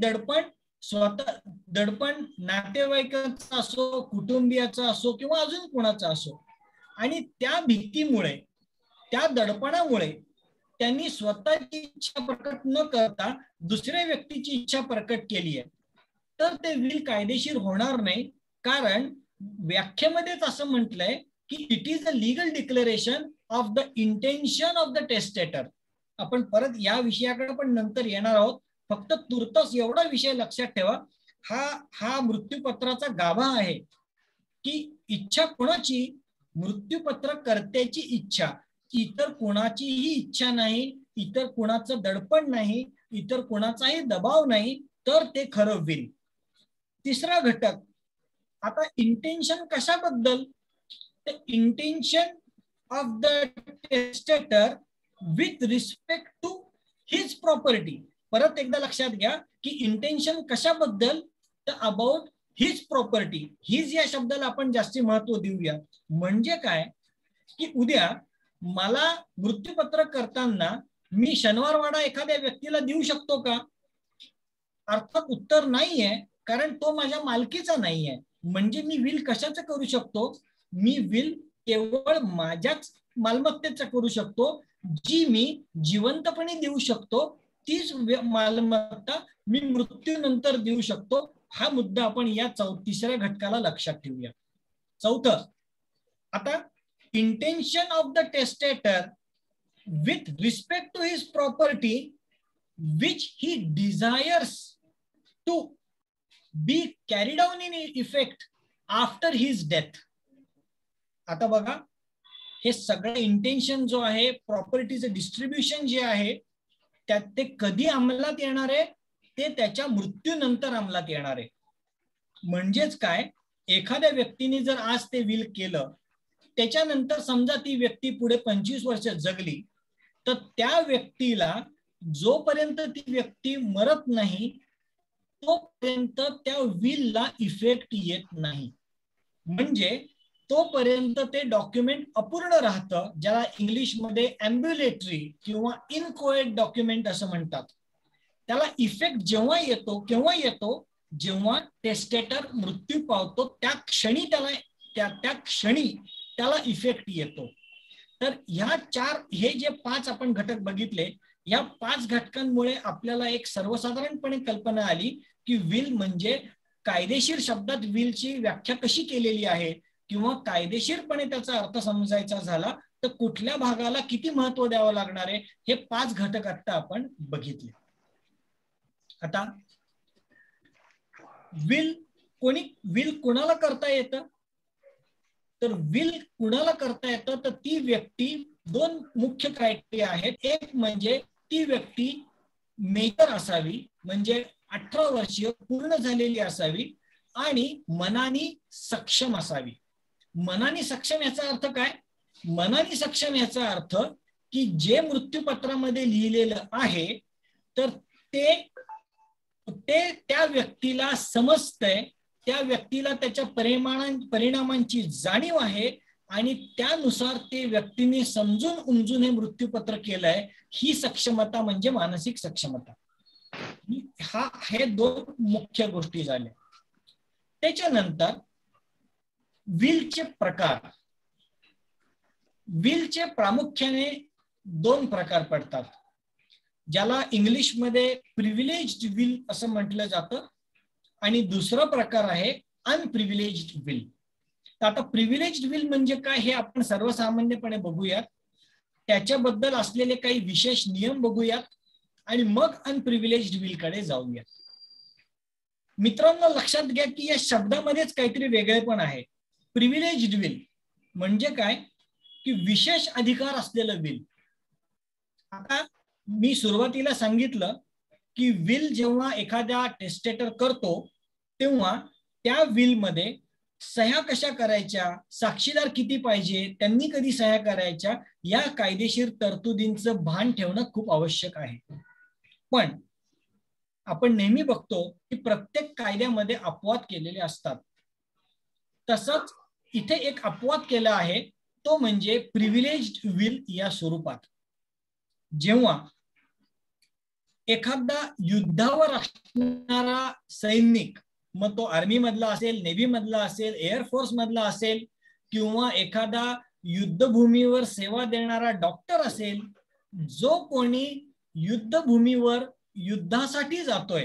दडपण नातेवाईकाचा असो, कुटुंबियाचा असो किंवा अजून कोणाचा असो, आणि त्या भीतीमुळे, त्या दडपणामुळे त्यांनी स्वतःची इच्छा प्रकट न करता दुसऱ्या व्यक्तीची इच्छा प्रकट केली आहे, तर ते विल कायदेशीर होणार नाही. कारण व्याख्येमध्येच असं म्हटलंय की it is a legal declaration of the intention of the testator. आपण परत या विषयाकडे पण नंतर येणार आहोत. फक्त तुर्तच एवढा विषय लक्षात ठेवा, हा मृत्यूपत्राचा गाभा आहे की इच्छा कोणाची, मृत्यूपत्र कर्त्याची इच्छा, इतर कोणाचीही इच्छा नाही, इतर कोणाचं दडपण नाही, इतर कोणाचाही दबाव नाही, तर ते खरं विल. तिसरा घटक, आता इंटेन्शन कशाबद्दल, तर intention of the testator with respect to his property. परत एकदा लक्षात घ्या की इंटेन्शन कशाबद्दल, तर अबाउट हिज प्रॉपर्टी. हिज या शब्दाला आपण जास्ती महत्व देऊया. म्हणजे काय की उद्या मला मृत्यूपत्र करताना मी शनिवारवाडा एखाद्या व्यक्तीला देऊ शकतो का, अर्थात उत्तर नाहीये, कारण तो माझ्या मालकीचा नाहीये. म्हणजे मी विल कशाचं करू शकतो, मी विल केवळ माझ्याच मालमत्तेचं करू शकतो, जी मी जिवंतपणे देऊ शकतो. तीच मालमत्ता मी मृत्यूनंतर देऊ शकतो. हा मुद्दा आपण या तिसऱ्या घटकाला लक्षात ठेवूया. चौथं, आता intention of the testator with respect to his property which he desires to be carried on in effect after his death. आता बघा, हे सगळं इंटेन्शन जो आहे, प्रॉपर्टीचं डिस्ट्रीब्युशन जे आहे, त्यात ते कधी अंमलात येणार आहे, ते त्याच्या मृत्यूनंतर अंमलात येणार आहे. म्हणजेच काय, एखाद्या व्यक्तीने जर आज ते विल केलं, त्याच्यानंतर समजा ती व्यक्ती पुढे 25 वर्ष जगली, तर त्या व्यक्तीला जोपर्यंत ती व्यक्ती मरत नाही तोपर्यंत त्या विलला इफेक्ट येत नाही. म्हणजे तोपर्यंत ते डॉक्युमेंट अपूर्ण राहतं, ज्याला इंग्लिशमध्ये एम्ब्युलेटरी किंवा इनकोएट डॉक्युमेंट असं म्हणतात. त्याला इफेक्ट जेव्हा येतो, केव्हा येतो, जेव्हा टेस्टेटर मृत्यू पावतो त्या क्षणी त्याला इफेक्ट येतो. तर हे जे 5 आपण घटक बघितले, या 5 घटकांमुळे आपल्याला एक सर्वसाधारणपणे कल्पना आली की विल म्हणजे, कायदेशीर शब्दात विलची व्याख्या कशी केलेली आहे, किंवा कायदेशीरपणे त्याचा अर्थ समजायचा झाला तर कुठल्या भागाला किती महत्व द्यावं लागणार आहे, हे 5 घटक आता आपण बघितले. आता विल कुणाला करता येतं, तर विल कुणाला करता येतं, तर ती व्यक्ती, 2 मुख्य क्रायटेरिया आहेत. एक म्हणजे ती व्यक्ती मेजर असावी, म्हणजे 18 वर्षीय पूर्ण झालेली असावी, आणि मनाने सक्षम असावी. मनाने सक्षम याचा अर्थ काय, मनाने सक्षम याचा अर्थ की जे मृत्यूपत्रामध्ये लिहिलेलं आहे तर ते त्या व्यक्तीला समजतंय, त्या व्यक्तीला त्याच्या परिणामांची जाणीव आहे, आणि त्यानुसार ते व्यक्तीने समजून उमजून हे मृत्यूपत्र केलंय. ही सक्षमता म्हणजे मानसिक सक्षमता. हे 2 मुख्य गोष्टी झाल्या. त्याच्यानंतर विलचे प्रकार. विलचे प्रामुख्याने 2 प्रकार पडतात. ज्याला इंग्लिशमध्ये प्रिव्हिलेज्ड विल असं म्हटलं जातं, आणि दुसरा प्रकार आहे अनप्रिव्हिलेज्ड विल. तर आता प्रिव्हिलेज्ड विल म्हणजे काय हे आपण सर्वसामान्यपणे बघूयात, त्याच्याबद्दल असलेले काही विशेष नियम बघूयात आणि मग अनप्रिव्हिलेज्ड विल कडे जाऊयात. मित्रांनो, लक्षात घ्या की या शब्दामध्येच काहीतरी वेगळेपण आहे. प्रिव्हिलेज्ड विल म्हणजे काय की विशेष अधिकार असलेलं विल. आता मी सुरुवातीला सांगितलं की विल जेव्हा एखाद्या टेस्टेटर करतो तेव्हा त्या विल मध्ये सह्या कशा करायच्या, साक्षीदार किती पाहिजे, त्यांनी कधी सह्या करायच्या, या कायदेशीर तरतुदींचं भान ठेवणं खूप आवश्यक आहे. पण आपण नेहमी बघतो की प्रत्येक कायद्यामध्ये अपवाद केलेले असतात. तसंच इथे एक अपवाद केला आहे, तो म्हणजे प्रिव्हिलेज्ड विल या स्वरूपात. जेव्हा एखादा युद्धावर असणारा सैनिक, मग तो आर्मी मधला असेल, नेव्ही मधला असेल, एअरफोर्स मधला असेल, किंवा एखादा युद्धभूमीवर सेवा देणारा डॉक्टर असेल, जो कोणी युद्धभूमीवर युद्धासाठी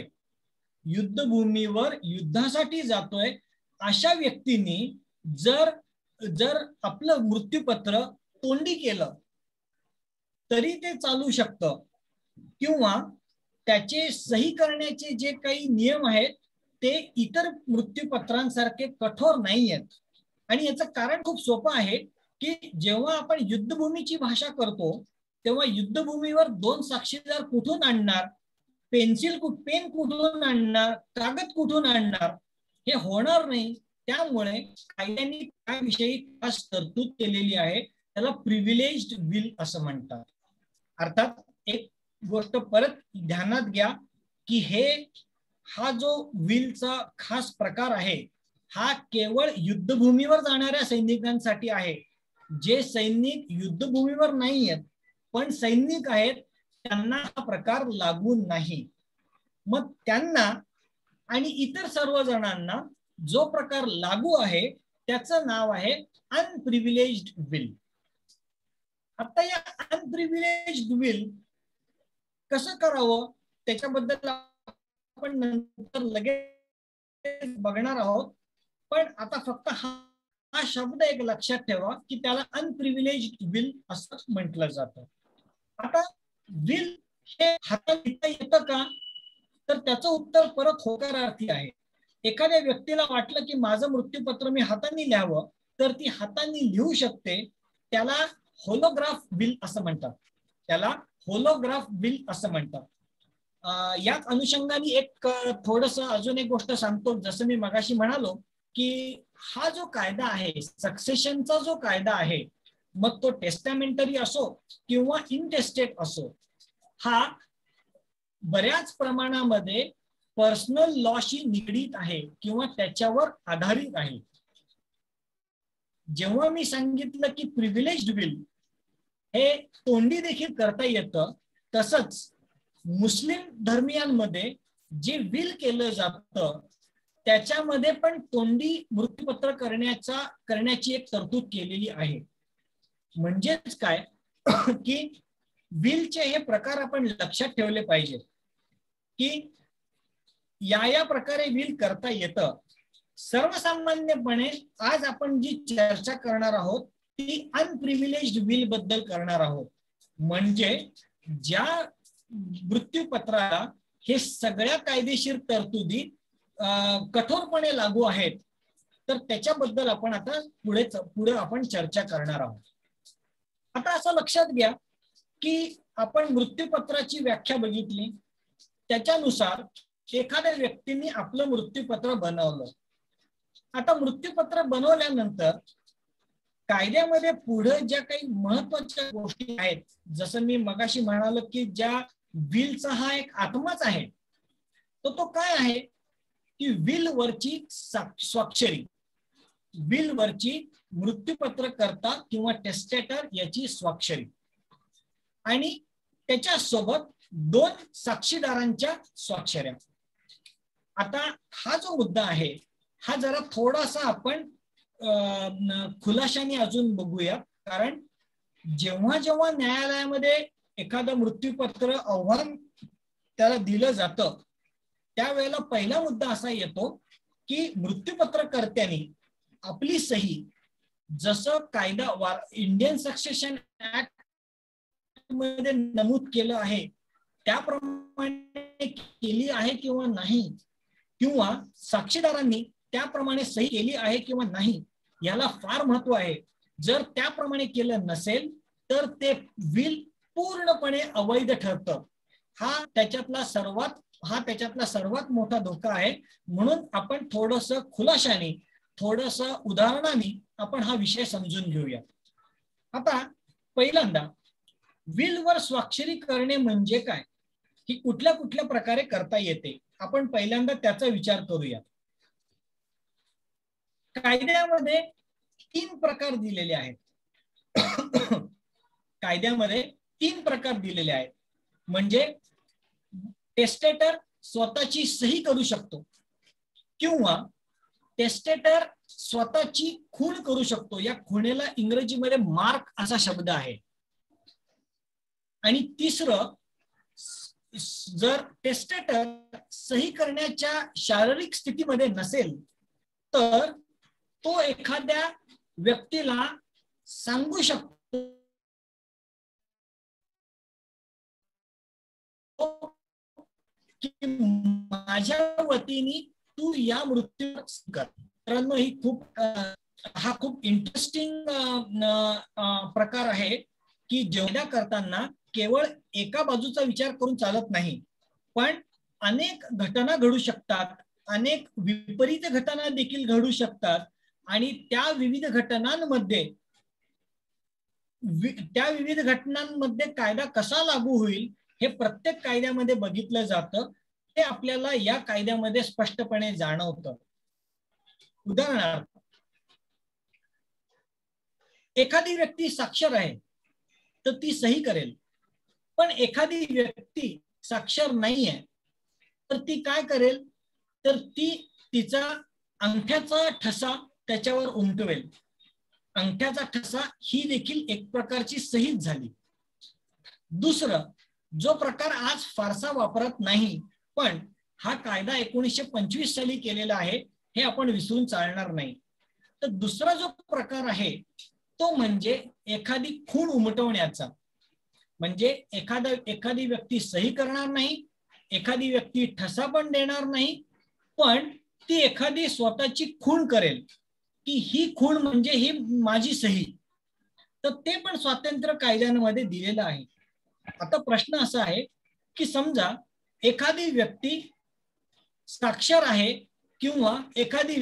जातोय, अशा व्यक्तींनी जर आपलं मृत्यूपत्र तोंडी केलं तरी ते चालू शकतं, किंवा त्याचे सही करण्याचे जे काही नियम आहेत ते इतर मृत्यूपत्रांसारखे कठोर नाही आहेत. आणि याचं कारण खूप सोपं आहे की जेव्हा आपण युद्धभूमीची भाषा करतो तेव्हा युद्धभूमीवर 2 साक्षीदार कुठून आणणार, पेन कुठून आणणार, कागद कुठून आणणार, हे होणार नाही. त्यामुळे कायद्याने त्याविषयी खास तरतूद केलेली आहे, त्याला प्रिव्हिलेज्ड विल असं म्हणतात. अर्थात एक गोष्ट परत ध्यानात घ्या की हा जो विलचा खास प्रकार आहे हा केवळ युद्धभूमीवर जाणाऱ्या सैनिकांसाठी आहे. जे सैनिक युद्धभूमीवर नाही आहेत पण सैनिक आहेत त्यांना हा प्रकार लागू नाही. मग त्यांना आणि इतर सर्व जणांना जो प्रकार लागू आहे त्याचं नाव आहे अनप्रिव्हिलेज्ड विल. आता या अनप्रिव्हिलेज्ड विल कसं करावं त्याच्याबद्दल आपण नंतर लगेच बघणार आहोत. पण आता फक्त हा शब्द एक लक्षात ठेवा की त्याला अनप्रिव्हिलेज्ड विल असं म्हटलं जातं. आता विल हे हातात लिहिता येतं का, तर त्याचं उत्तर परत होकारार्थी आहे. एखाद्या व्यक्तीला वाटलं की माझं मृत्यूपत्र मी हाताने लिहावं तर ती हाताने लिहू शकते. त्याला होलोग्राफ विल असं म्हणतात. याच अनुषंगाने एक थोडंसं अजून एक गोष्ट सांगतो. जसं मी मगाशी म्हणालो की हा जो कायदा आहे, सक्सेशनचा जो कायदा आहे, मग तो टेस्टामेंटरी असो किंवा इनटेस्टेट असो, हा बऱ्याच प्रमाणामध्ये पर्सनल लॉशी निगडीत आहे किंवा त्याच्यावर आधारित आहे. जेव्हा मी सांगितलं की प्रिव्हिलेज्ड विल हे तोंडी देखील करता येतं, तसंच मुस्लिम धर्मियांमध्ये जे विल केलं जातं त्याच्यामध्ये पण तोंडी मृत्यूपत्र करण्याची एक तरतूद केलेली आहे. म्हणजेच काय की विलचे हे प्रकार आपण लक्षात ठेवले पाहिजे की या प्रकारे विल करता येतं. सर्वसामान्यपणे आज आपण जी चर्चा करणार आहोत ती अनप्रिव्हिलेज्ड विल बद्दल करणार आहोत. म्हणजे ज्या मृत्यूपत्राला हे सगळ्या कायदेशीर तरतुदी कठोरपणे लागू आहेत, तर त्याच्याबद्दल आपण आता पुढे आपण चर्चा करणार आहोत. आता असं लक्षात घ्या की आपण मृत्यूपत्राची व्याख्या बघितली, त्याच्यानुसार एखाद्या व्यक्तीने आपलं मृत्यूपत्र बनवलं. आता मृत्यूपत्र बनवल्यानंतर कायद्यामध्ये पुढे ज्या काही महत्वाच्या गोष्टी आहेत, जसं मी मगाशी म्हणालो की ज्या विलचा हा एक आत्माच आहे, तो काय आहे की विल वरची स्वाक्षरी, विल वरची मृत्यूपत्र करता किंवा टेस्टेटर याची स्वाक्षरी, आणि त्याच्या सोबत 2 साक्षीदारांच्या स्वाक्षऱ्या. आता हा जो मुद्दा आहे हा जरा थोडासा आपण खुलाशाने अजून बघूया, कारण जेव्हा न्यायालयामध्ये एखादं मृत्यूपत्र आव्हान त्याला दिलं जातं, त्यावेळेला पहिला मुद्दा असा येतो की मृत्यूपत्रकर्त्यांनी आपली सही जसं कायदा इंडियन सक्सेशन ऍक्ट मध्ये नमूद केलं आहे त्याप्रमाणे केली आहे किंवा नाही, किंवा साक्षीदारांनी त्याप्रमाणे सही केली आहे किंवा नाही, याला फार महत्व आहे. जर त्याप्रमाणे केलं नसेल तर ते विल पूर्णपणे अवैध ठरतं. हा त्याच्यातला सर्वात मोठा धोका आहे. म्हणून आपण थोडंसं खुलाशाने, थोडंसं उदाहरणाने आपण हा विषय समजून घेऊया. आता पहिल्यांदा विलवर स्वाक्षरी करणे म्हणजे काय, ही कुठल्या कुठल्या प्रकारे करता येते, आपण पहिल्यांदा त्याचा विचार करूया. कायद्यामध्ये 3 प्रकार दिलेले आहेत. कायद्यामध्ये 3 प्रकार दिलेले आहेत. म्हणजे टेस्टेटर स्वतःची सही करू शकतो, किंवा टेस्टेटर स्वतःची खूण करू शकतो. या खुणेला इंग्रजीमध्ये मार्क असा शब्द आहे. आणि तिसरं, जर टेस्टेटर सही करण्याच्या शारीरिक स्थितीमध्ये नसेल तर तो एखाद्या व्यक्तीला सांगू शकतो की माझ्या वतीने तू या मृत्यू कर. मित्रांनो, हा खूप इंटरेस्टिंग प्रकार आहे की जेवढ्या करताना केवळ एका बाजूचा विचार करून चालत नाही, पण अनेक घटना घडू शकतात, अनेक विपरीत घटना देखील घडू शकतात. आणि त्या विविध घटनांमध्ये कायदा कसा लागू होईल हे प्रत्येक कायद्यामध्ये बघितलं जातं. ते आपल्याला या कायद्यामध्ये स्पष्टपणे जाणवतं. उदाहरणार्थ, एखादी व्यक्ती साक्षर आहे तर ती सही करेल, पण एखादी व्यक्ती साक्षर नाही आहे तर ती काय करेल, तर ती तिचा अंगठ्याचा ठसा त्याच्यावर उमटवेल. अंगठ्याचा ठसा ही देखील एक प्रकारची सहीच झाली. दुसरं, जो प्रकार आज फारसा वापरत नाही, पण हा कायदा 1925 साली केलेला आहे, हे आपण विसरून चालणार नाही. तर दुसरा जो प्रकार आहे तो म्हणजे एखादी खूण उमटवण्याचा. म्हणजे एखादी व्यक्ती सही करणार नाही, एखादी व्यक्ती ठसा पण देणार नाही, पण ती एखादी स्वतःची खूण करेल की ही खूण म्हणजे ही माझी सही. तर ते पण स्वातंत्र्य कायद्यांमध्ये दिलेलं आहे. आता प्रश्न असा आहे की समजा एखादी व्यक्ती साक्षर आहे, किंवा एखादी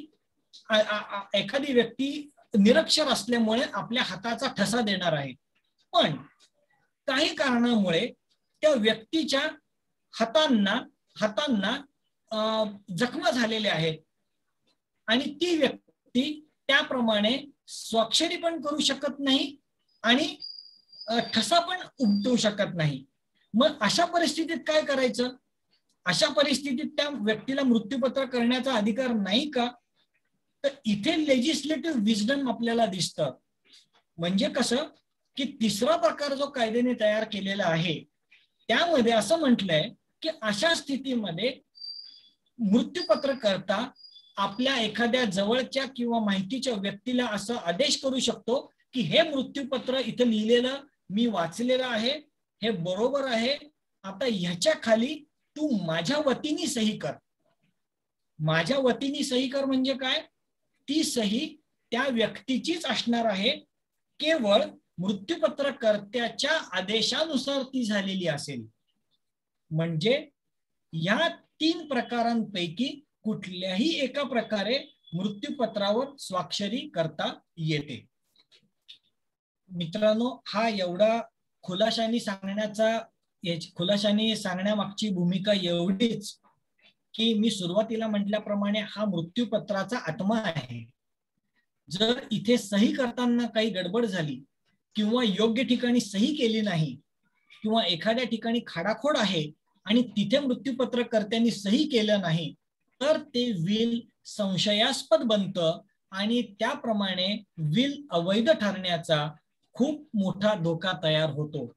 व्यक्ती निरक्षर असल्यामुळे आपल्या हाताचा ठसा देणार आहे, पण काही कारणामुळे त्या व्यक्तीच्या हातांना जखमा झालेल्या आहेत आणि ती व्यक्ती त्याप्रमाणे स्वाक्षरी पण करू शकत नाही आणि ठसा पण उमटवू शकत नाही. मग अशा परिस्थितीत काय करायचं? अशा परिस्थितीत त्या व्यक्तीला मृत्यूपत्र करण्याचा अधिकार नाही का? तर इथे लेजिस्लेटिव्ह विजडम आपल्याला दिसतं. म्हणजे कसं की तिसरा प्रकार जो कायद्याने तयार केलेला आहे त्यामध्ये असं म्हटलंय की अशा स्थितीमध्ये मृत्यूपत्र करता आपल्या एखाद्या जवळच्या किंवा माहितीच्या व्यक्तीला असं आदेश करू शकतो की हे मृत्यूपत्र इथं लिहिलेलं मी वाचलेलं आहे, हे बरोबर आहे, आता ह्याच्या खाली तू माझ्या वतीने सही कर. माझ्या वतीने सही कर म्हणजे काय? ती सही त्या व्यक्तीचीच असणार आहे, केवळ मृत्यूपत्रकर्त्याच्या आदेशानुसार ती झालेली असेल. म्हणजे या 3 प्रकारांपैकी कुठल्याही एका प्रकारे मृत्यूपत्रावर स्वाक्षरी करता येते. मित्रांनो, हा एवढा खुलाशाने सांगण्यामागची भूमिका एवढीच की मी सुरुवातीला म्हटल्याप्रमाणे हा मृत्यूपत्राचा आत्मा आहे. जर इथे सही करताना काही गडबड झाली, किंवा योग्य ठिकाणी सही केली नाही, किंवा एखाद्या ठिकाणी खाडाखोड आहे आणि तिथे मृत्यूपत्रकर्त्यांनी सही केलं नाही, तर ते विल संशयास्पद बनतं आणि त्याप्रमाणे विल अवैध ठरण्याचा खूप मोठा धोका तयार होतो.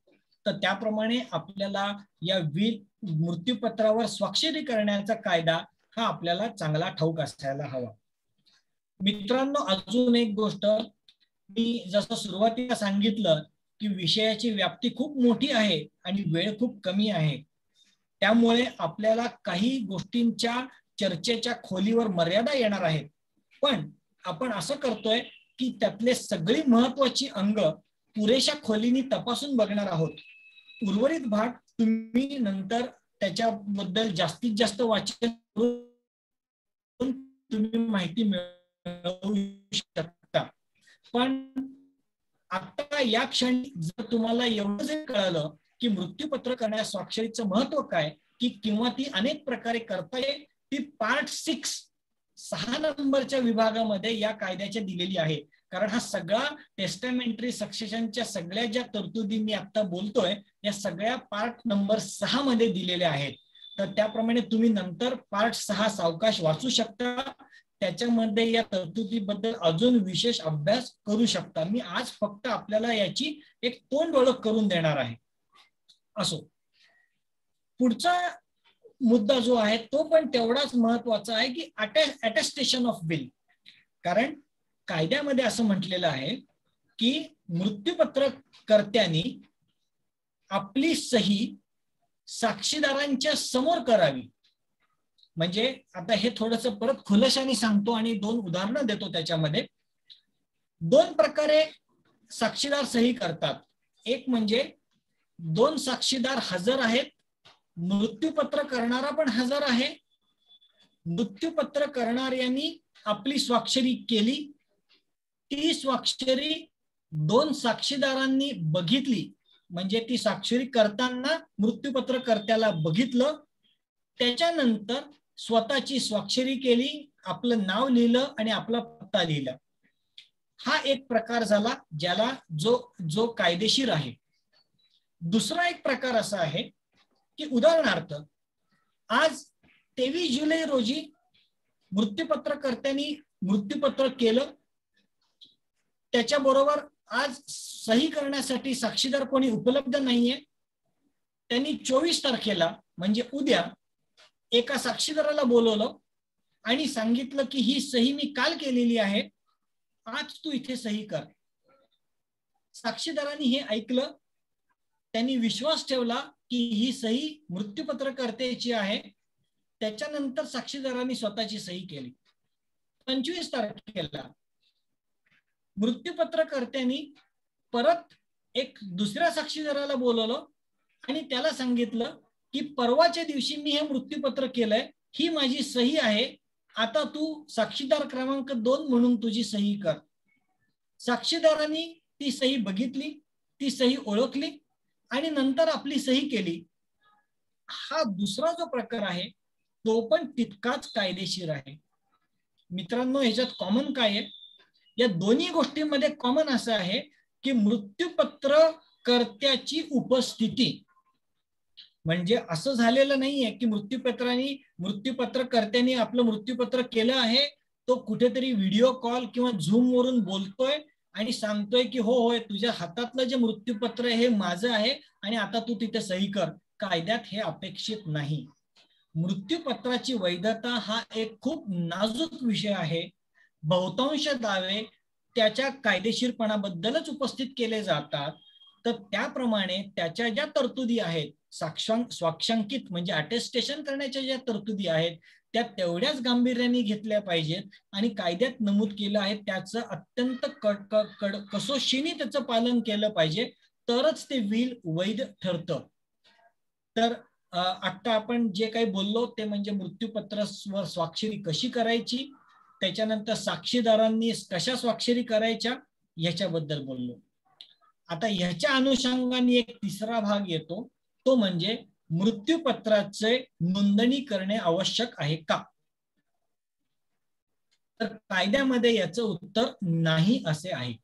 तर त्याप्रमाणे आपल्याला या मृत्यूपत्रावर स्वाक्षरी करण्याचा कायदा हा आपल्याला चांगला ठाऊक असायला हवा. मित्रांनो, अजून एक गोष्ट, मी जसं सुरुवातीला सांगितलं की विषयाची व्याप्ती खूप मोठी आहे आणि वेळ खूप कमी आहे. त्यामुळे आपल्याला काही गोष्टींच्या चर्चेच्या खोलीवर मर्यादा येणार आहेत. पण आपण असं करतोय की त्यातले सगळी महत्वाची अंग पुरेशा खोलीने तपासून बघणार आहोत. उर्वरित भाग तुम्ही नंतर त्याच्याबद्दल जास्तीत जास्त वाचन करून तुम्ही माहिती मिळवू शकता. पण आता या क्षणी जर तुम्हाला एवढं जरी कळलं की मृत्यूपत्र करण्यास स्वाक्षरीचं महत्व काय, की किंवा ती अनेक प्रकारे करता येईल, ती पार्ट 6 नंबरच्या विभागामध्ये या कायद्याच्या दिलेली आहे. कारण हा सगळा टेस्टामेंटरी सक्सेशनच्या सगळ्या ज्या तरतुदी मी आता बोलतोय या सगळ्या पार्ट नंबर 6 मध्ये दिलेल्या आहेत. तर त्याप्रमाणे तुम्ही नंतर पार्ट 6 सावकाश वाचू शकता. त्याच्यामध्ये या तरतुदीबद्दल अजून विशेष अभ्यास करू शकता. मी आज फक्त आपल्याला याची एक तोंड ओळख करून देणार आहे. असो, पुढचा मुद्दा जो आहे तो पण तेवढाच महत्वाचा आहे की अटेस्टेशन ऑफ विल. कारण कायद्यामध्ये असं म्हटलेलं आहे की मृत्यूपत्र कर्त्यांनी आपली सही साक्षीदारांच्या समोर करावी. म्हणजे आता हे थोडस परत खुलाशाने सांगतो आणि 2 उदाहरणं देतो. त्याच्यामध्ये 2 प्रकारे साक्षीदार सही करतात. एक म्हणजे 2 साक्षीदार हजर आहेत, मृत्यूपत्र करणारा पण हजर आहे. मृत्यूपत्र करणाऱ्यांनी आपली स्वाक्षरी केली, ती स्वाक्षरी 2 साक्षीदारांनी बघितली, म्हणजे ती स्वाक्षरी करताना मृत्यूपत्र कर्त्याला बघितलं, त्याच्यानंतर स्वतःची स्वाक्षरी केली, आपलं नाव लिहिलं आणि आपला पत्ता लिहिला. हा एक प्रकार झाला ज्याला जो कायदेशीर आहे. दुसरा एक प्रकार असा आहे की उदाहरणार्थ आज 23 जुलै रोजी मृत्यूपत्रकर्त्यांनी मृत्यूपत्र केलं, त्याच्याबरोबर आज सही करण्यासाठी साक्षीदार कोणी उपलब्ध नाहीये. त्यांनी 24 तारखेला म्हणजे उद्या एका साक्षीदाराला बोलवलं आणि सांगितलं की ही सही मी काल केलेली आहे, आज तू इथे सही कर. साक्षीदारांनी हे ऐकलं, त्यांनी विश्वास ठेवला की ही सही मृत्यूपत्रकर्त्याची आहे. त्याच्यानंतर साक्षीदारांनी स्वतःची सही केली. 25 तारखेला मृत्यूपत्रकर्त्यांनी परत एक दुसऱ्या साक्षीदाराला बोलवलं आणि त्याला सांगितलं की परवाच्या दिवशी मी हे मृत्यूपत्र केलंय, ही माझी सही आहे, आता तू साक्षीदार क्रमांक 2 म्हणून तुझी सही कर. साक्षीदारांनी ती सही बघितली, ती सही ओळखली आणि नंतर आपली सही केली. हा दुसरा जो प्रकार आहे तो पण तितकाच कायदेशीर आहे. मित्रांनो, ह्याच्यात कॉमन काय आहे? या दोन्ही गोष्टींमध्ये कॉमन असं आहे की मृत्यूपत्र कर्त्याची उपस्थिती. म्हणजे असं झालेलं नाहीये की मृत्यूपत्रकर्त्यांनी आपलं मृत्यूपत्र केलं आहे, तो कुठेतरी व्हिडिओ कॉल किंवा झूम वरून बोलतोय आणि सांगतोय की हो होय, तुझ्या हातातलं जे मृत्यूपत्र हे माझं आहे आणि आता तू तिथे सही कर. कायद्यात हे अपेक्षित नाही. मृत्यूपत्राची वैधता हा एक खूप नाजूक विषय आहे. बहुतांश दावे त्याच्या कायदेशीरपणाबद्दलच उपस्थित केले जातात. तर त्याप्रमाणे त्याच्या ज्या तरतुदी आहेत, स्वाक्षांकित म्हणजे अटेस्टेशन करण्याच्या ज्या तरतुदी आहेत त्या तेवढ्याच गांभीर्याने घेतल्या पाहिजेत आणि कायद्यात नमूद केलं आहे त्याचं अत्यंत कसोशीने त्याचं पालन केलं पाहिजे, तरच ते विल वैध ठरतं. तर आता आपण जे काही बोललो ते म्हणजे मृत्यूपत्रावर स्वाक्षरी कशी करायची, त्याच्यानंतर साक्षीदारांनी कशा स्वाक्षरी करायच्या ह्याच्याबद्दल बोललो. आता ह्याच्या अनुषंगाने एक तिसरा भाग येतो, तो म्हणजे मृत्यूपत्राचे नोंदणी करणे आवश्यक आहे का? तर कायद्यामध्ये याचं उत्तर नाही असे आहे.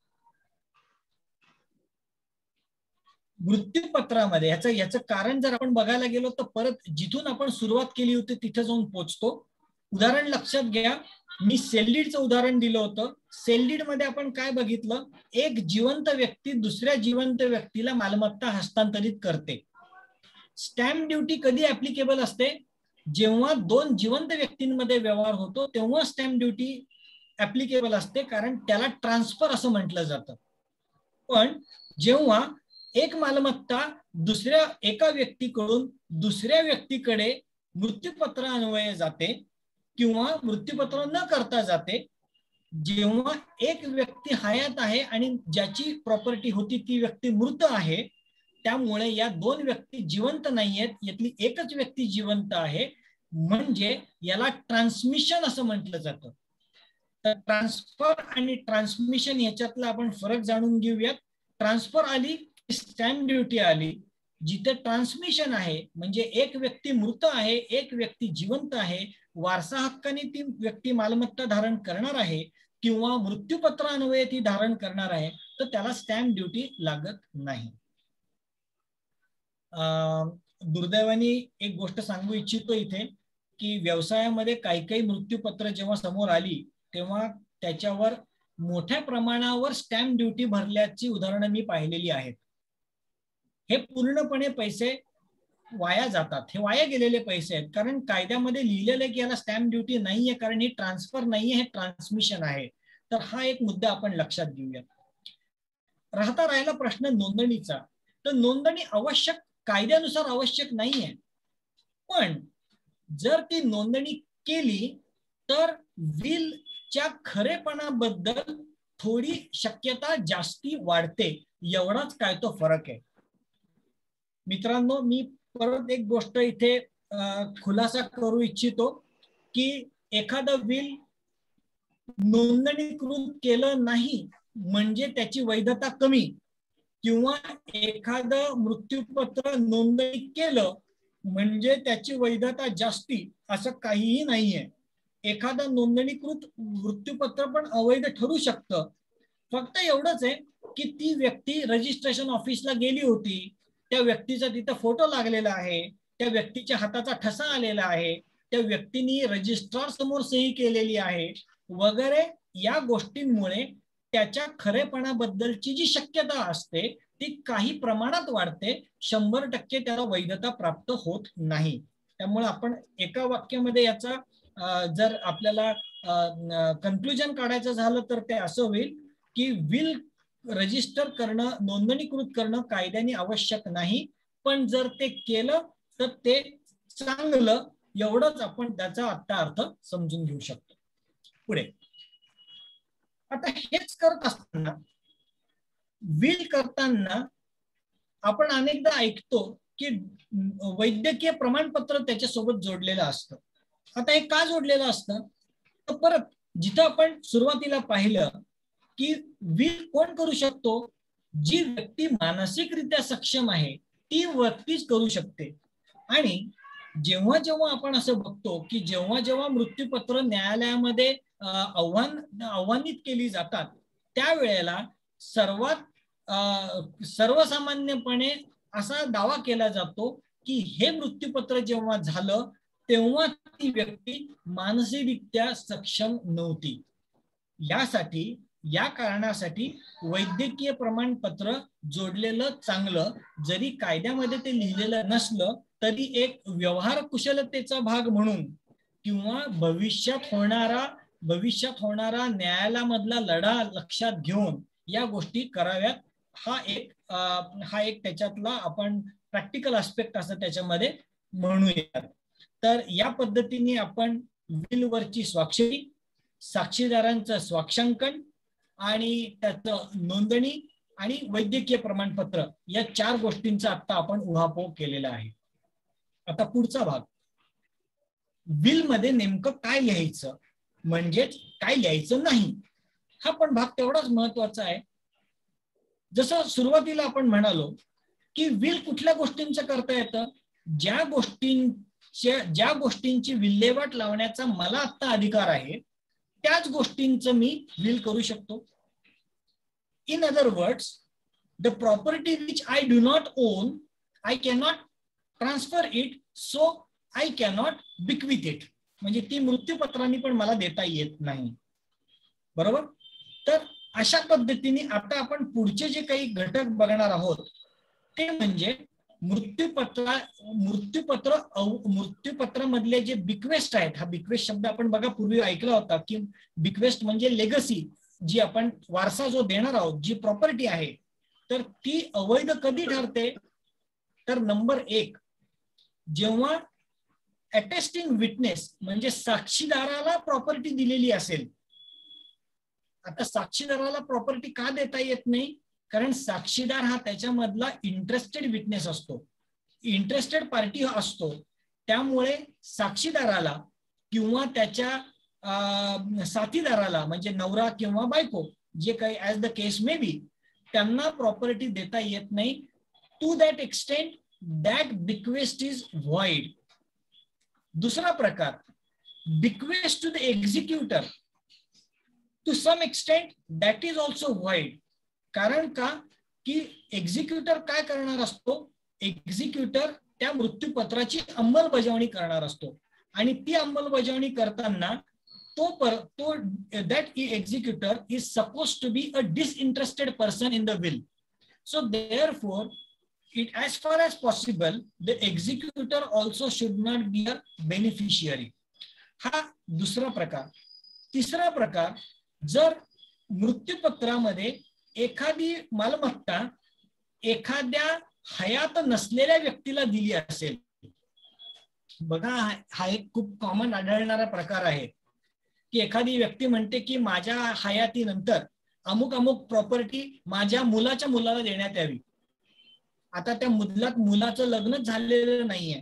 मृत्यूपत्रामध्ये याचं कारण जर आपण बघायला गेलो तर परत जिथून आपण सुरुवात केली होती तिथे जाऊन पोहोचतो. उदाहरण लक्षात घ्या, मी सेल डीडचं उदाहरण दिलं होतं. सेल डीड मध्ये आपण काय बघितलं, एक जिवंत व्यक्ती दुसऱ्या जिवंत व्यक्तीला मालमत्ता हस्तांतरित करते. स्टॅम्प ड्युटी कधी ऍप्लिकेबल असते, जेव्हा दोन जिवंत व्यक्तींमध्ये व्यवहार होतो तेव्हा स्टॅम्प ड्युटी ऍप्लिकेबल असते, कारण त्याला ट्रान्सफर असं म्हटलं जातं. पण जेव्हा एक मालमत्ता दुसऱ्या एका व्यक्तीकडून दुसऱ्या व्यक्तीकडे मृत्यूपत्र अन्वये जाते किंवा मृत्यूपत्र न करता जाते, जेव्हा एक व्यक्ती हयात आहे आणि ज्याची प्रॉपर्टी होती ती व्यक्ती मृत आहे, त्यामुळे या दोन व्यक्ती जिवंत नाहीयेत, यातली एकच व्यक्ती जिवंत आहे, म्हणजे याला ट्रान्समिशन असं म्हटलं जातं. तर ट्रान्सफर आणि ट्रान्समिशन याच्यातला आपण फरक जाणून घेऊयात. ट्रान्सफर आली, स्टॅम्प ड्युटी आली. जिथे ट्रान्समिशन आहे म्हणजे एक व्यक्ती मृत आहे, एक व्यक्ती जिवंत आहे, वारसा हक्काने ती व्यक्ती मालमत्ता धारण करणार आहे किंवा मृत्यूपत्रान्वये ती धारण करणार आहे, तर त्याला स्टॅम्प ड्युटी लागत नाही. दुर्दैवाने एक गोष्ट सांगू इच्छितो इथे, की व्यवसायामध्ये काही काही मृत्यूपत्र जेव्हा समोर आली तेव्हा त्याच्यावर मोठ्या प्रमाणावर स्टॅम्प ड्युटी भरल्याची उदाहरणं मी पाहिलेली आहेत. हे पूर्णपणे पैसे वाया जातात, हे वाया गेलेले पैसे आहेत, कारण कायद्यामध्ये लिहिलेलं आहे की याला स्टॅम्प ड्युटी नाहीये, कारण ही ट्रान्सफर नाहीये, हे ट्रान्समिशन आहे. तर हा एक मुद्दा आपण लक्षात घेऊया. राहिला प्रश्न नोंदणीचा. तर नोंदणी आवश्यक, कायद्यानुसार आवश्यक नाहीये, पण जर ती नोंदणी केली तर विलच्या खरेपणाबद्दल थोडी शक्यता जास्ती वाढते, एवढाच काय तो फरक आहे. मित्रांनो, मी परत एक गोष्ट इथे खुलासा करू इच्छितो की एखादं विल नोंदणीकृत केलं नाही म्हणजे त्याची वैधता कमी, किंवा एखादं मृत्यूपत्र नोंदणी केलं म्हणजे त्याची वैधता जास्ती, असं काहीही नाहीये. एखादं नोंदणीकृत मृत्यूपत्र पण अवैध ठरू शकतं. फक्त एवढंच आहे की ती व्यक्ती रजिस्ट्रेशन ऑफिसला गेली होती, त्या व्यक्तीचा तिथं फोटो लागलेला आहे, त्या व्यक्तीच्या हाताचा ठसा आलेला आहे, त्या व्यक्तीने रजिस्ट्रार समोर सही केलेली आहे वगैरे, या गोष्टींमुळे त्याच्या खरेपणाबद्दलची जी शक्यता असते ती काही प्रमाणात वाढते, 100% त्याला वैधता प्राप्त होत नाही. त्यामुळे आपण एका वाक्यामध्ये याचा जर आपल्याला कन्क्लुजन काढायचं झालं तर ते असं होईल की विल रजिस्टर करणं, नोंदणीकृत करणं कायद्याने आवश्यक नाही, पण जर ते केलं तर ते चांगलं, एवढंच आपण त्याचा आता अर्थ समजून घेऊ शकतो. पुढे आता हेच करत असताना, विल करताना आपण अनेकदा ऐकतो की वैद्यकीय प्रमाणपत्र त्याच्यासोबत जोडलेलं असतं. आता हे का जोडलेलं असतं, तर परत जिथं आपण सुरुवातीला पाहिलं की विल कोण करू शकतो, जी व्यक्ती मानसिकरित्या सक्षम आहे ती व्यक्तीच करू शकते. आणि जेव्हा जेव्हा आपण असं बघतो की जेव्हा जेव्हा मृत्यूपत्र न्यायालयामध्ये आव्हानित केली जातात, त्यावेळेला सर्वसामान्यपणे असा दावा केला जातो की हे मृत्यूपत्र जेव्हा झालं तेव्हा ती व्यक्ती मानसिकरित्या सक्षम नव्हती. या कारणासाठी वैद्यकीय प्रमाणपत्र जोडलेलं चांगलं, जरी कायद्यामध्ये ते लिहिलेलं नसलं तरी एक व्यवहार कुशलतेचा भाग म्हणून, किंवा भविष्यात होणारा न्यायालयामधला लढा लक्षात घेऊन या गोष्टी कराव्यात. हा एक त्याच्यातला आपण प्रॅक्टिकल आस्पेक्ट असं त्याच्यामध्ये म्हणूयात. तर या पद्धतीने आपण विलवरची स्वाक्षरी, साक्षीदारांचं स्वाक्षांकन आणि त्याचं नोंदणी आणि वैद्यकीय प्रमाणपत्र या 4 गोष्टींचा आता आपण उहापोह केलेला आहे. आता पुढचा भाग, विल मध्ये नेमकं काय लिहायचं म्हणजेच काय लिहायचं नाही, हा पण भाग तेवढाच महत्वाचा आहे. जसं सुरुवातीला आपण म्हणालो की विल कुठल्या गोष्टींचं करता येतं, ज्या गोष्टींची विल्हेवाट लावण्याचा मला आता अधिकार आहे त्याच गोष्टींचं मी विल करू शकतो. In other words, the property which I do not own, I cannot transfer it, so I cannot bequeath it. म्हणजे ती मृत्यूपत्रांनी पण मला देता येत नाही. बरोबर. तर अशा पद्धतीने आता आपण पुढचे जे काही घटक बघणार आहोत ते म्हणजे मृत्यूपत्र मधले जे बिक्वेस्ट आहेत. हा बिक्वेस्ट शब्द आपण बघा पूर्वी ऐकला होता की बिक्वेस्ट म्हणजे लेगसी, जी आपण वारसा जो देणार आहोत, जी प्रॉपर्टी आहे, तर ती अवैध कधी ठरते? तर नंबर 1, जेव्हा अटेस्टिंग विटनेस म्हणजे साक्षीदाराला प्रॉपर्टी दिलेली असेल. आता साक्षीदाराला प्रॉपर्टी का देता येत नाही? कारण साक्षीदार हा त्याच्यामधला इंटरेस्टेड विटनेस असतो, इंटरेस्टेड पार्टी असतो. त्यामुळे साक्षीदाराला किंवा त्याच्या साथीदाराला म्हणजे नवरा किंवा बायको, जे काही as the case may be, त्यांना प्रॉपर्टी देता येत नाही to that extent that bequest is void. दुसरा प्रकार, bequest to the executor, to some extent that is also void. कारण का की एक्झिक्युटर काय करणार असतो? एक्झिक्युटर त्या मृत्यूपत्राची अंमलबजावणी करणार असतो आणि ती अंमलबजावणी करताना that executor is supposed to be a disinterested person in the will. So therefore, as far as possible, the executor also should not be a beneficiary. हा दुसरा प्रकार. तिसरा प्रकार, जर मृत्यूपत्रामध्ये एखादी मालमत्ता एखाद्या हयात नसलेल्या व्यक्तीला दिली असेल. बघा, हा एक खूप कॉमन आढळणारा प्रकार आहे की एखादी व्यक्ती म्हणते की माझ्या हयातीनंतर अमुक अमुक प्रॉपर्टी माझ्या मुलाच्या मुलाला देण्यात यावी. आता त्या मुलाचं लग्नच झालेलं नाहीये,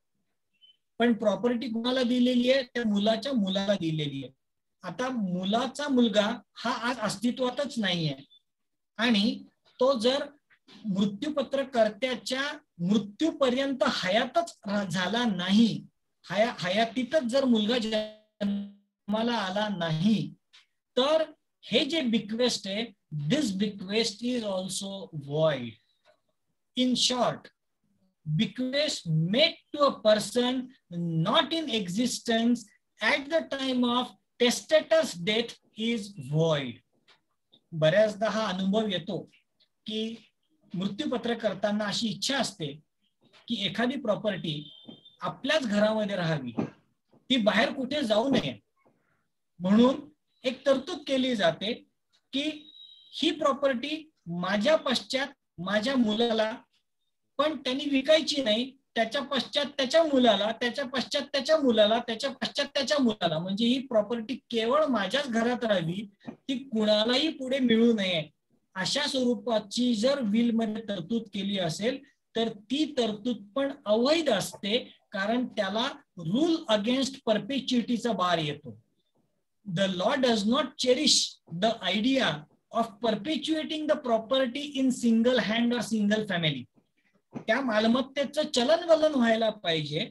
पण प्रॉपर्टी कुणाला दिलेली आहे? त्या मुलाच्या मुलाला दिलेली आहे. आता मुलाचा मुलगा हा आज अस्तित्वातच नाहीये आणि तो जर मृत्यूपत्रकर्त्याच्या मृत्यूपर्यंत हयातच झाला नाही, हयातीतच जर मुलगा जन्माला आला नाही, तर हे जे बिक्वेस्ट आहे, this bequest is also void. In short, bequest made to a person not in existence at the time of testator's death is void. बऱ्याचदा हा अनुभव येतो की मृत्यूपत्र करताना अशी इच्छा असते की एखादी प्रॉपर्टी आपल्याच घरामध्ये राहावी, ती बाहेर कुठे जाऊ नये, म्हणून एक तरतूद केली जाते की ही प्रॉपर्टी माझ्या पश्चात माझ्या मुलाला, पण त्यांनी विकायची नाही, त्याच्या पश्चात त्याच्या मुलाला, त्याच्या पश्चात त्याच्या मुलाला, त्याच्या पश्चात त्याच्या मुलाला, म्हणजे ही प्रॉपर्टी केवळ माझ्याच घरात राहावी, ती कुणालाही पुढे मिळू नये, अशा स्वरूपाची जर विल मध्ये तरतूद केली असेल तर ती तरतूद पण अवैध असते, कारण त्याला रूल अगेन्स्ट परपेच्युइटीचा बार येतो. The law does not cherish the idea of perpetuating the property in single hand और सिंगल फॅमिली. त्या मालमत्तेचं चलनवलन व्हायला पाहिजे,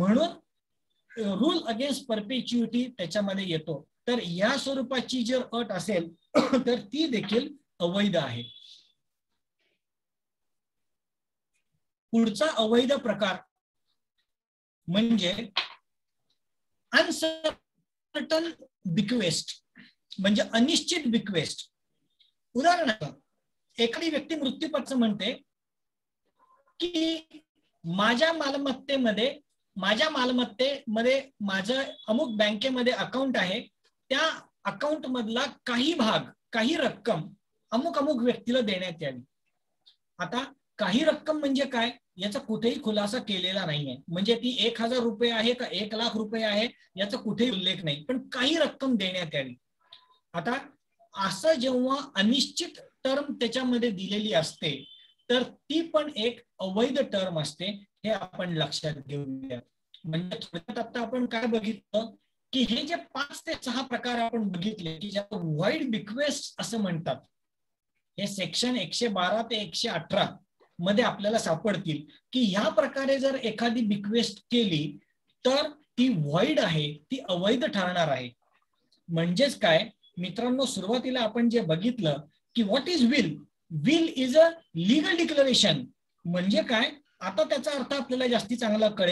म्हणून रूल अगेन्स्ट परपेच्युइटी त्याच्यामध्ये येतो. तर या स्वरूपाची जर अट असेल तर ती देखील अवैध आहे. पुढचा अवैध प्रकार म्हणजे अनसर्टन बिक्वेस्ट, म्हणजे अनिश्चित बिक्वेस्ट. उदाहरणार्थ, एखादी व्यक्ती मृत्यूपत्र म्हणते की माझ्या मालमत्तेमध्ये माझं अमुक बँकेमध्ये अकाउंट आहे, त्या अकाउंट मधला काही भाग, काही रक्कम अमुक अमुक व्यक्तीला देण्यात यावी. आता काही रक्कम म्हणजे काय याचा कुठेही खुलासा केलेला नाहीये, म्हणजे ती 1000 रुपये आहे का 1,00,000 रुपये आहे याचा कुठेही उल्लेख नाही, पण काही रक्कम देण्यात यावी. आता असं जेव्हा अनिश्चित टर्म त्याच्यामध्ये दिलेली असते तर ती पण एक अवैध टर्म असते, हे आपण लक्षात घेऊया. म्हणजे थोडक्यात आता आपण काय बघितलं की हे जे 5 ते 6 प्रकार आपण बघितले की ज्याला व्हॉइड बिक्वेस्ट असं म्हणतात, हे सेक्शन 112 ते 118 मध्ये आपल्याला सापडतील की ह्या प्रकारे जर एखादी बिक्वेस्ट केली तर ती व्हॉइड आहे, ती अवैध ठरणार आहे. म्हणजेच काय मित्रांनो, सुरुवातीला आपण जे बघितलं की what is will, will is a legal declaration. म्हणजे काय, आता त्याचा अर्थ आपल्याला जास्ती चांगला कळेल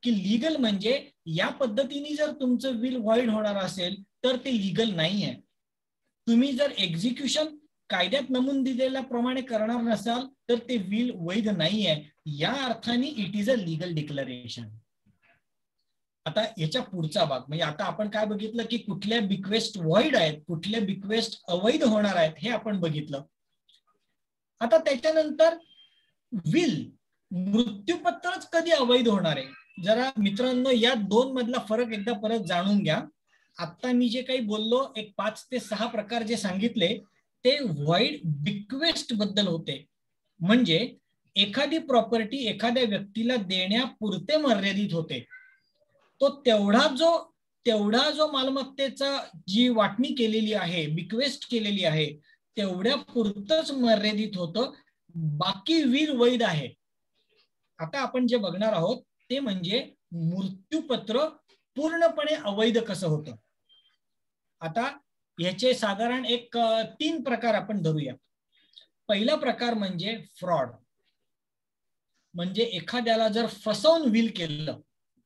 की लीगल म्हणजे या पद्धतीने जर तुमचं विल व्हॉइड होणार असेल तर ते लीगल नाही आहे. तुम्ही जर एक्झिक्युशन कायद्यात नमूद दिलेल्या प्रमाणे करणार नसाल तर ते विल वैध नाही आहे. या अर्थाने it is a legal declaration. आता याच्या पुढचा भाग म्हणजे आता आपण काय बघितलं की कुठल्या बिक्वेस्ट व्हॉइड आहेत, कुठल्या बिक्वेस्ट अवैध होणार आहेत हे आपण बघितलं. आता त्याच्यानंतर विल मृत्यूपत्रच कधी अवैध होणार आहे. जरा मित्रांनो या दोन मधला फरक एकदा परत जाणून घ्या. आता मी जे काही बोललो एक 5 ते 6 प्रकार जे सांगितले ते व्हॉइड बिक्वेस्ट बद्दल होते. म्हणजे एखादी प्रॉपर्टी एखाद्या व्यक्तीला देण्यापुरते मर्यादित होते. तो तेवढा जो मालमत्तेचा जी वाटणी केलेली आहे, बिक्वेस्ट केलेली आहे तेवढ्या पुरतच मर्यादित होतं. बाकी विल वैध आहे. आता आपण जे बघणार आहोत ते म्हणजे मृत्यूपत्र पूर्णपणे अवैध कसं होतं. आता याचे साधारण एक 3 प्रकार आपण धरूया. पहिला प्रकार म्हणजे फ्रॉड. म्हणजे एखाद्याला जर फसवून विल केलं,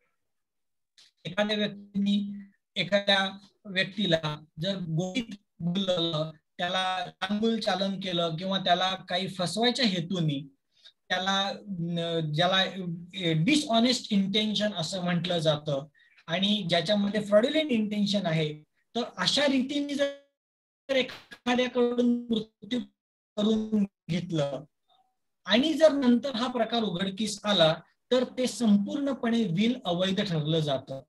एखाद्या व्यक्तीला जर गोडीत बोललं, त्याला चांगुल चालन केलं किंवा त्याला काही फसवायच्या हेतूने ज्याला डिसऑनेस्ट इंटेन्शन असं म्हटलं जातं आणि ज्याच्यामध्ये फ्रॉड्युलेंट इंटेन्शन आहे, तर अशा रीतीने जर एखाद्याकडून मृत्यू करून घेतलं आणि जर नंतर हा प्रकार उघडकीस आला तर ते संपूर्णपणे विल अवैध ठरलं जातं.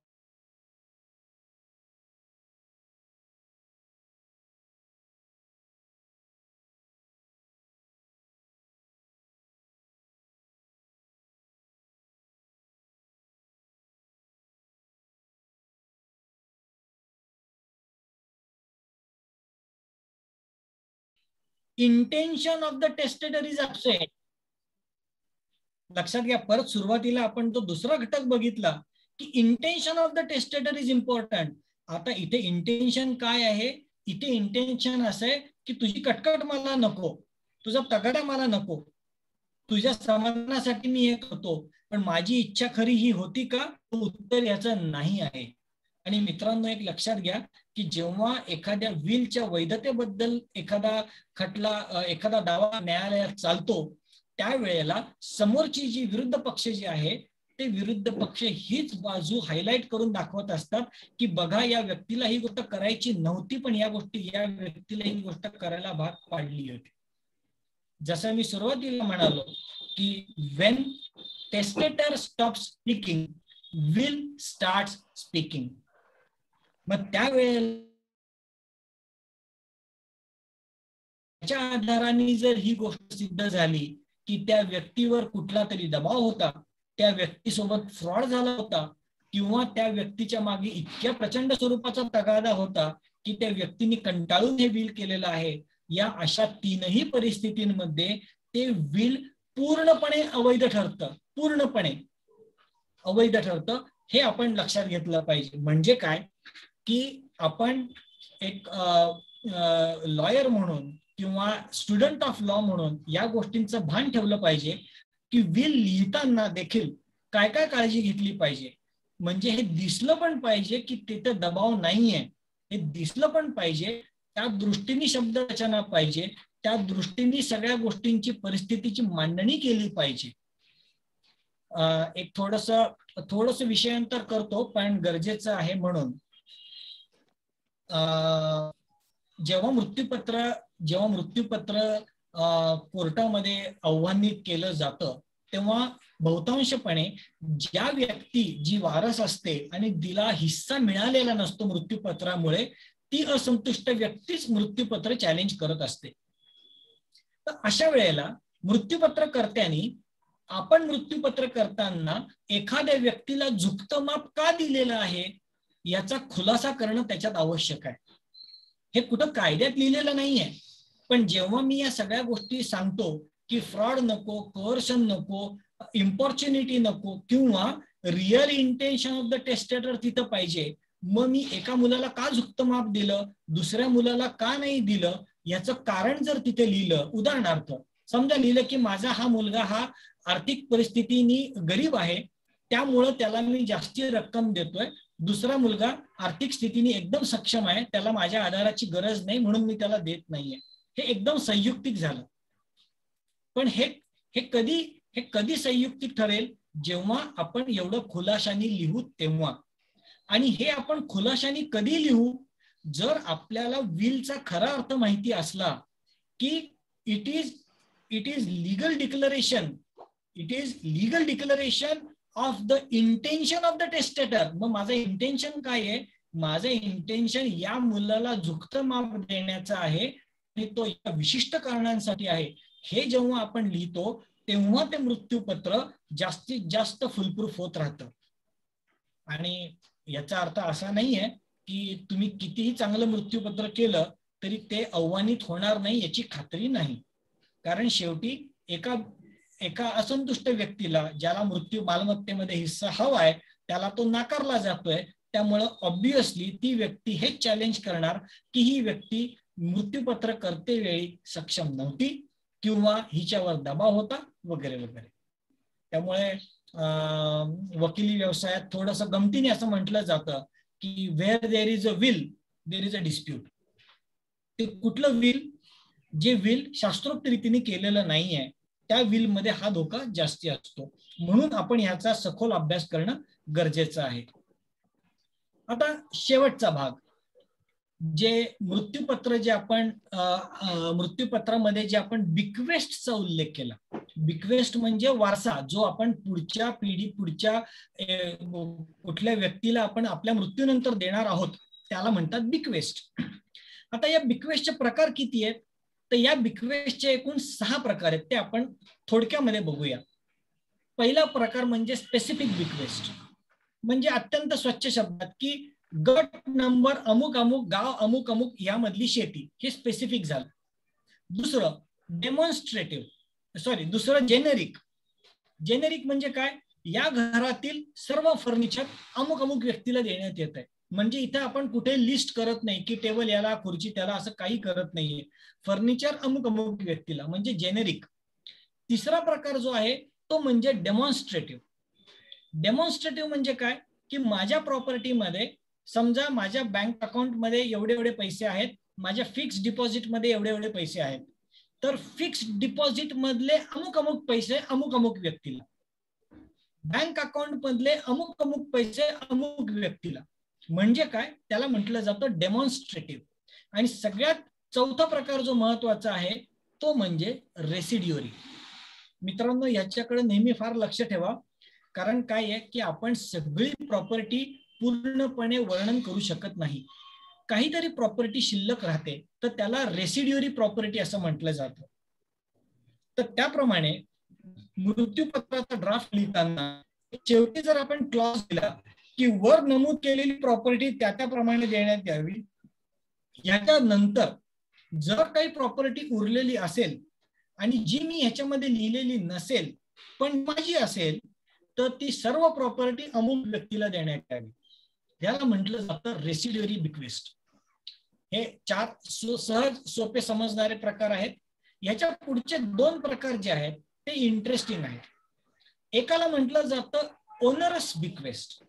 Intention of the testator is absent. लक्षात घ्या, परत सुरुवातीला आपण तो दुसरा घटक बघितला की intention of the testator is important. आता इथे इंटेन्शन काय आहे? इथे इंटेन्शन असं आहे की तुझी कटकट मला नको, तुझा तगादा मला नको, तुझ्या समाधानासाठी मी हे करतो, पण माझी इच्छा खरी ही होती का? उत्तर याचं नाही आहे. आणि मित्रांनो एक लक्षात घ्या की जेव्हा एखाद्या विलच्या वैधतेबद्दल एखादा दावा न्यायालयात चालतो त्यावेळेला समोरची जी विरुद्ध पक्ष जी आहे ते विरुद्ध पक्ष हीच बाजू हायलाइट करून दाखवत असतात की बघा या व्यक्तीला ही गोष्ट करायची नव्हती पण या व्यक्तीला ही गोष्ट करायला भाग पाडली होती. जसं मी सुरुवातीला म्हणालो की when testator stops speaking will starts speaking. मग त्यावेळेला त्याच्या आधाराने जर ही गोष्ट सिद्ध झाली की त्या व्यक्तीवर कुठला तरी दबाव होता, त्या व्यक्तीसोबत फ्रॉड झाला होता किंवा त्या व्यक्तीच्या मागे इतक्या प्रचंड स्वरूपाचा तगादा होता की त्या व्यक्तीने कंटाळून हे विल केलेलं आहे, या अशा 3ही परिस्थितींमध्ये ते विल पूर्णपणे अवैध ठरतं. पूर्णपणे अवैध ठरतं हे आपण लक्षात घेतलं पाहिजे. म्हणजे काय की आपण एक लॉयर म्हणून किंवा स्टुडंट ऑफ लॉ म्हणून या गोष्टींचं भान ठेवलं पाहिजे की विल लिहिताना देखील काय काय काळजी घेतली पाहिजे. म्हणजे हे दिसलं पण पाहिजे की तिथे दबाव नाहीये, हे दिसलं पण पाहिजे, त्या दृष्टीने शब्द रचना पाहिजे, त्या दृष्टीने सगळ्या गोष्टींची परिस्थितीची मांडणी केली पाहिजे. एक थोडस विषयांतर करतो पण गरजेचं आहे म्हणून. जेव्हा मृत्यूपत्र कोर्टामध्ये आव्हानित केलं जातं तेव्हा बहुतांशपणे ज्या व्यक्ती जी वारस असते आणि तिला हिस्सा मिळालेला नसतो मृत्यूपत्रामुळे, ती असंतुष्ट व्यक्तीच मृत्यूपत्र चॅलेंज करत असते. तर अशा वेळेला मृत्यूपत्रकर्त्यांनी आपण मृत्यूपत्र करताना एखाद्या व्यक्तीला झुकतं माप का दिलेलं आहे याचा खुलासा करणं त्याच्यात आवश्यक आहे. हे कुठं कायद्यात लिहिलेलं नाहीये, पण जेव्हा मी या सगळ्या गोष्टी सांगतो की फ्रॉड नको, कोअर्शन नको, इम्पॉर्च्युनिटी नको किंवा real intention of the testator तिथं पाहिजे, मग मी एका मुलाला का झुकतं माप दिलं, दुसऱ्या मुलाला का नाही दिलं, याचं कारण जर तिथे लिहिलं, उदाहरणार्थ समजा लिहिलं की माझा हा मुलगा हा आर्थिक परिस्थितीने गरीब आहे त्यामुळं त्याला मी जास्ती रक्कम देतोय. दुसरा मुलगा आर्थिक स्थितीने एकदम सक्षम आहे, त्याला माझ्या आधाराची गरज नाही म्हणून मी त्याला देत नाहीये. हे एकदम संयुक्तिक झालं. पण हे कधी संयुक्तिक ठरेल? जेव्हा आपण एवढं खुलाशाने लिहू तेव्हा. आणि हे आपण खुलाशाने कधी लिहू? जर आपल्याला विलचा खरा अर्थ माहिती असला की it is legal declaration of the intention of the testator. मग माझं इंटेन्शन काय आहे? माझं इंटेन्शन या मुलाला झुकतं माप देण्याचं आहे आणि तो या विशिष्ट कारणांसाठी आहे. हे जेव्हा आपण लिहितो तेव्हा ते मृत्यूपत्र जास्तीत जास्त फुलप्रूफ होत राहतं. आणि याचा अर्थ असा नाहीये की तुम्ही कितीही चांगलं मृत्यूपत्र केलं तरी ते आव्हानित होणार नाही याची खात्री नाही. कारण शेवटी एका असंतुष्ट व्यक्तीला, ज्याला मृत्यू मालमत्तेमध्ये हिस्सा हवाय, त्याला तो नाकारला जातोय. त्यामुळं ऑब्व्हियसली ती व्यक्ती हे चॅलेंज करणार की ही व्यक्ती मृत्यूपत्र करतेवेळी सक्षम नव्हती किंवा हिच्यावर दबाव होता वगैरे वगैरे. त्यामुळे वकिली व्यवसायात थोडंसं गमतीने असं म्हटलं जातं की where there is a will there is a dispute. ते कुठलं विल? जे विल शास्त्रोक्त रीतीने केलेलं नाहीये त्या विल मध्ये हा धोका जास्ती असतो. म्हणून आपण ह्याचा सखोल अभ्यास करणं गरजेचं आहे. आता शेवटचा भाग, जे मृत्यूपत्र, जे आपण मृत्यूपत्रामध्ये जे आपण बिक्वेस्टचा उल्लेख केला. बिक्वेस्ट म्हणजे वारसा, जो आपण पुढच्या कुठल्या व्यक्तीला आपण आपल्या मृत्यूनंतर देणार आहोत, त्याला म्हणतात बिक्वेस्ट. आता या बिक्वेस्टचे प्रकार किती आहेत? तर या बिक्वेस्टचे एकूण 6 प्रकार आहेत. ते आपण थोडक्यामध्ये बघूया. पहिला प्रकार म्हणजे स्पेसिफिक बिक्वेस्ट. म्हणजे अत्यंत स्वच्छ शब्दात की गट नंबर अमुक अमुक, गाव अमुक अमुक यामधली शेती, हे स्पेसिफिक झालं. दुसरं दुसरं जेनेरिक. जेनेरिक म्हणजे काय? या घरातील सर्व फर्निचर अमुक अमुक व्यक्तीला देण्यात येत आहे. म्हणजे इथे आपण कुठे लिस्ट करत नाही की टेबल याला, खुर्ची त्याला, असं काही करत नाहीये. फर्निचर अमुक अमुक व्यक्तीला, म्हणजे जेनेरिक. तिसरा प्रकार जो आहे तो म्हणजे डेमॉन्स्ट्रेटिव्ह. डेमॉन्स्ट्रेटिव्ह म्हणजे काय? की माझ्या प्रॉपर्टीमध्ये समजा माझ्या बँक अकाउंटमध्ये एवढे एवढे पैसे आहेत, माझ्या फिक्स्ड डिपॉझिटमध्ये एवढे एवढे पैसे आहेत, तर फिक्स्ड डिपॉझिट मधले अमुक अमुक पैसे अमुक अमुक व्यक्तीला, बँक अकाउंट मधले अमुक अमुक पैसे अमुक व्यक्तीला. म्हणजे काय? त्याला म्हटलं जातं डेमॉन्स्ट्रेटिव्ह. आणि सगळ्यात चौथा प्रकार जो महत्वाचा आहे तो म्हणजे रेसिड्युअरी. मित्रांनो, याच्याकडे नेहमी फार लक्ष ठेवा. कारण काय आहे की आपण सगळी प्रॉपर्टी पूर्णपणे वर्णन करू शकत नाही. काहीतरी प्रॉपर्टी शिल्लक राहते तर त्याला रेसिड्युअरी प्रॉपर्टी असं म्हटलं जातं. तर त्याप्रमाणे मृत्यूपत्राचा ड्राफ्ट लिहिताना शेवटी जर आपण क्लॉज दिला की वर नमूद केलेली प्रॉपर्टी त्याप्रमाणे देण्यात यावी, याच्या नंतर जर काही प्रॉपर्टी उरलेली असेल आणि जी मी ह्याच्यामध्ये लिहिलेली नसेल पण माझी असेल, तर ती सर्व प्रॉपर्टी अमुक व्यक्तीला देण्यात यावी. याला म्हटलं जातं रेसिड्युअरी बिक्वेस्ट. हे 4 सहज सोपे समजणारे प्रकार आहेत. याच्या पुढचे 2 प्रकार जे आहेत ते इंटरेस्टिंग आहेत. एकाला म्हटलं जातं onerous bequest.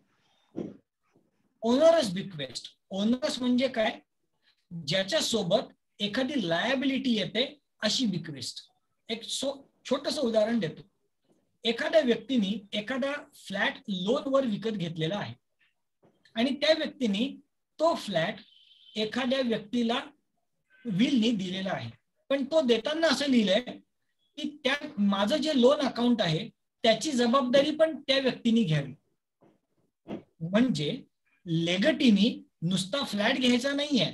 Onerous bequest, onerous म्हणजे काय? ज्याच्या सोबत एखादी लायबिलिटी येते अशी बिक्वेस्ट. एक छोटंसं उदाहरण देतो. एखाद्या व्यक्तीने एखादा फ्लॅट लोनवर विकत घेतलेला आहे आणि त्या व्यक्तीने तो फ्लॅट एखाद्या व्यक्तीला विलनी दिलेला आहे, पण तो देताना असं लिहिलंय की त्या माझं जे लोन अकाउंट आहे त्याची जबाबदारी पण त्या व्यक्तीने घ्यावी. म्हणजे लेगटीनी नुसता फ्लॅट घ्यायचा नाहीये,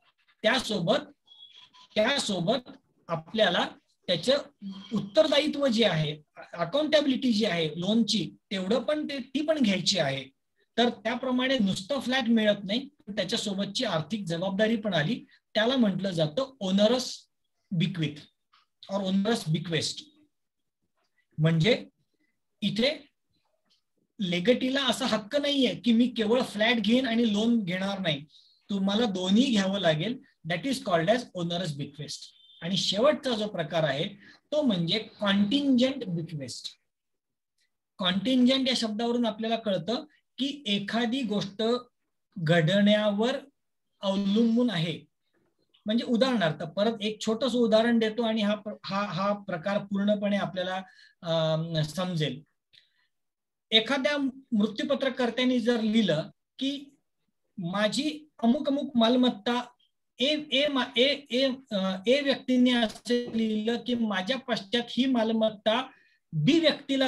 त्यासोबत आपल्याला त्याचं उत्तरदायित्व जे आहे, अकाउंटेबिलिटी जी आहे लोनची, तेवढं पण ती पण घ्यायची आहे. तर त्याप्रमाणे नुसतं फ्लॅट मिळत नाही, त्याच्यासोबतची आर्थिक जबाबदारी पण आली. त्याला म्हटलं जातं ओनरस बिक्विथ और ओनरस बिक्वेस्ट. म्हणजे इथे लेगटीला असा हक्क नाहीये की मी केवळ फ्लॅट घेईन आणि लोन घेणार नाही, तुम्हाला दोन्ही घ्यावं लागेल. That is called as onerous bequest. आणि शेवटचा जो प्रकार आहे तो म्हणजे कॉन्टिंजंट बिक्वेस्ट. कॉन्टिंजंट या शब्दावरून आपल्याला कळतं की एखादी गोष्ट घडण्यावर अवलंबून आहे. म्हणजे उदाहरणार्थ परत एक छोटंसं उदाहरण देतो आणि हा प्रकार पूर्णपणे आपल्याला समजेल. एखाद्या मृत्यूपत्रकर्त्याने जर लिहिलं की माझी अमुक अमुक मालमत्ता ए व्यक्तीने असे लिहिलं की माझ्या पश्चात ही मालमत्ता बी व्यक्तीला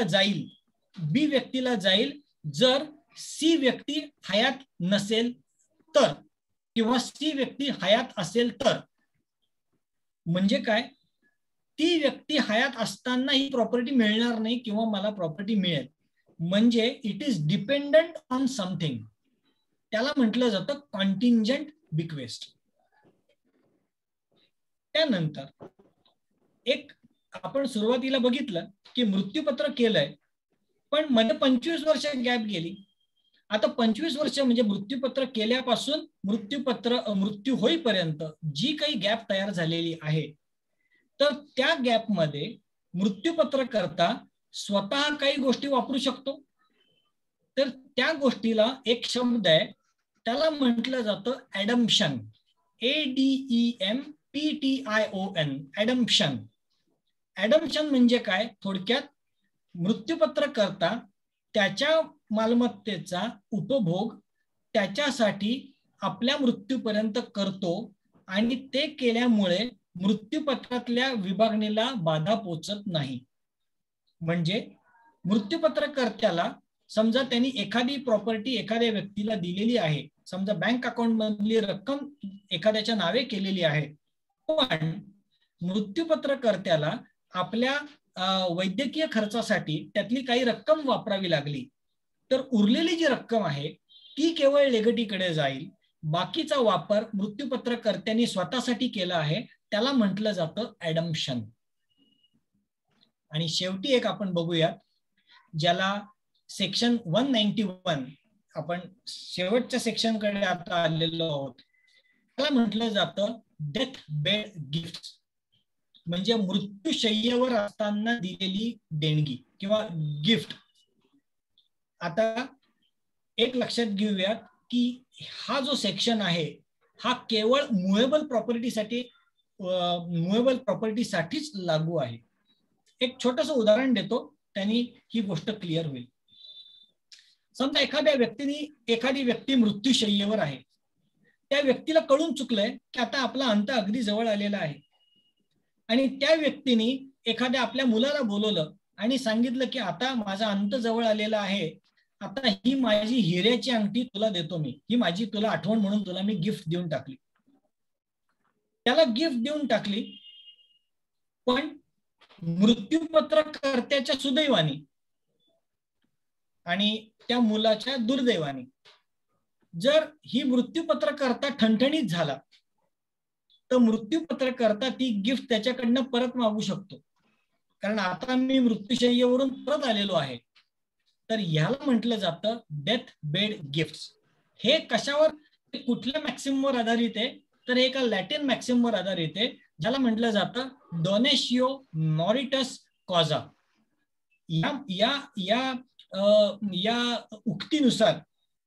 जाईल जर सी व्यक्ती हयात नसेल तर, किंवा सी व्यक्ती हयात असेल तर. म्हणजे काय, ती व्यक्ती हयात असताना ही प्रॉपर्टी मिळणार नाही किंवा मला प्रॉपर्टी मिळेल. म्हणजे it is dependent on something. त्याला म्हटलं जातं कॉन्टिंजंट बिक्वेस्ट. त्यानंतर एक आपण सुरुवातीला बघितलं की मृत्यूपत्र केलंय पण मध्ये 25 वर्ष गॅप गेली. आता 25 वर्ष म्हणजे मृत्यूपत्र केल्यापासून मृत्यू होईपर्यंत जी काही गॅप तयार झालेली आहे, तर त्या गॅपमध्ये मृत्यूपत्रकर्ता स्वतः काही गोष्टी वापरू शकतो. तर त्या गोष्टीला एक शब्द आहे, त्याला म्हटलं जातं ऍडम्पशन. ADEMPTION, ऍडम्पशन. ऍडम्पशन म्हणजे काय, थोडक्यात मृत्यूपत्रकर्ता त्याच्या मालमत्तेचा उपभोग त्याच्यासाठी आपल्या मृत्यूपर्यंत करतो आणि ते केल्यामुळे मृत्यूपत्रातल्या विभागणीला बाधा पोचत नाही. म्हणजे मृत्यूपत्रकर्त्याला समजा त्यांनी एखादी प्रॉपर्टी एखाद्या व्यक्तीला दिलेली आहे, समजा बँक अकाउंट मधली रक्कम एखाद्याच्या नावे केलेली आहे, पण मृत्यूपत्रकर्त्याला आपल्या वैद्यकीय खर्चासाठी त्यातली काही रक्कम वापरावी लागली, तर उरलेली जी रक्कम आहे ती केवळ लेगटीकडे जाईल. बाकीचा वापर मृत्यूपत्रकर्त्यांनी स्वतःसाठी केला आहे, त्याला म्हटलं जातं ऍडम्पशन. आणि शेवटी एक आपण बघूया ज्याला सेक्शन 191, आपण शेवटच्या सेक्शनकडे आता आलेलो आहोत, त्याला म्हटलं जातं डेथ बेड गिफ्ट. म्हणजे मृत्यूशय्येवर असताना दिलेली देणगी किंवा गिफ्ट. आता एक लक्षात घेऊयात की हा जो सेक्शन आहे हा केवळ मुवेबल प्रॉपर्टीसाठीच लागू आहे. एक छोटंसं उदाहरण देतो, त्यांनी ही गोष्ट क्लिअर होईल. समजा एखादी व्यक्ती मृत्यूशय्येवर आहे, त्या व्यक्तीला कळून चुकलंय की आता आपला अंत अगदी जवळ आलेला आहे, आणि त्या व्यक्तीने एखाद्या आपल्या मुलाला बोलवलं आणि सांगितलं की आता माझा अंत जवळ आलेला आहे, आता ही माझी हिऱ्याची अंगठी तुला देतो मी, ही माझी तुला आठवण म्हणून तुला मी गिफ्ट देऊन टाकली. त्याला गिफ्ट देऊन टाकली, पण मृत्यूपत्रकर्त्याच्या सुदैवाने आणि त्या मुलाच्या दुर्दैवाने जर ही मृत्यूपत्रकर्ता ठणठणीत झाला तर मृत्यूपत्रकर्ता ती गिफ्ट त्याच्याकडनं परत मागू शकतो, कारण आता मी मृत्यूशय्येवरून परत आलेलो आहे. तर ह्याला म्हटलं जातं डेथ बेड गिफ्ट. हे कशावर, कुठल्या मॅक्सिमवर आधारित आहे, तर हे एका लॅटिन मॅक्सिमवर आधारित आहे, ज्याला म्हटलं जातं डोनेशियो मॉरिटस कॉजा. या उक्तीनुसार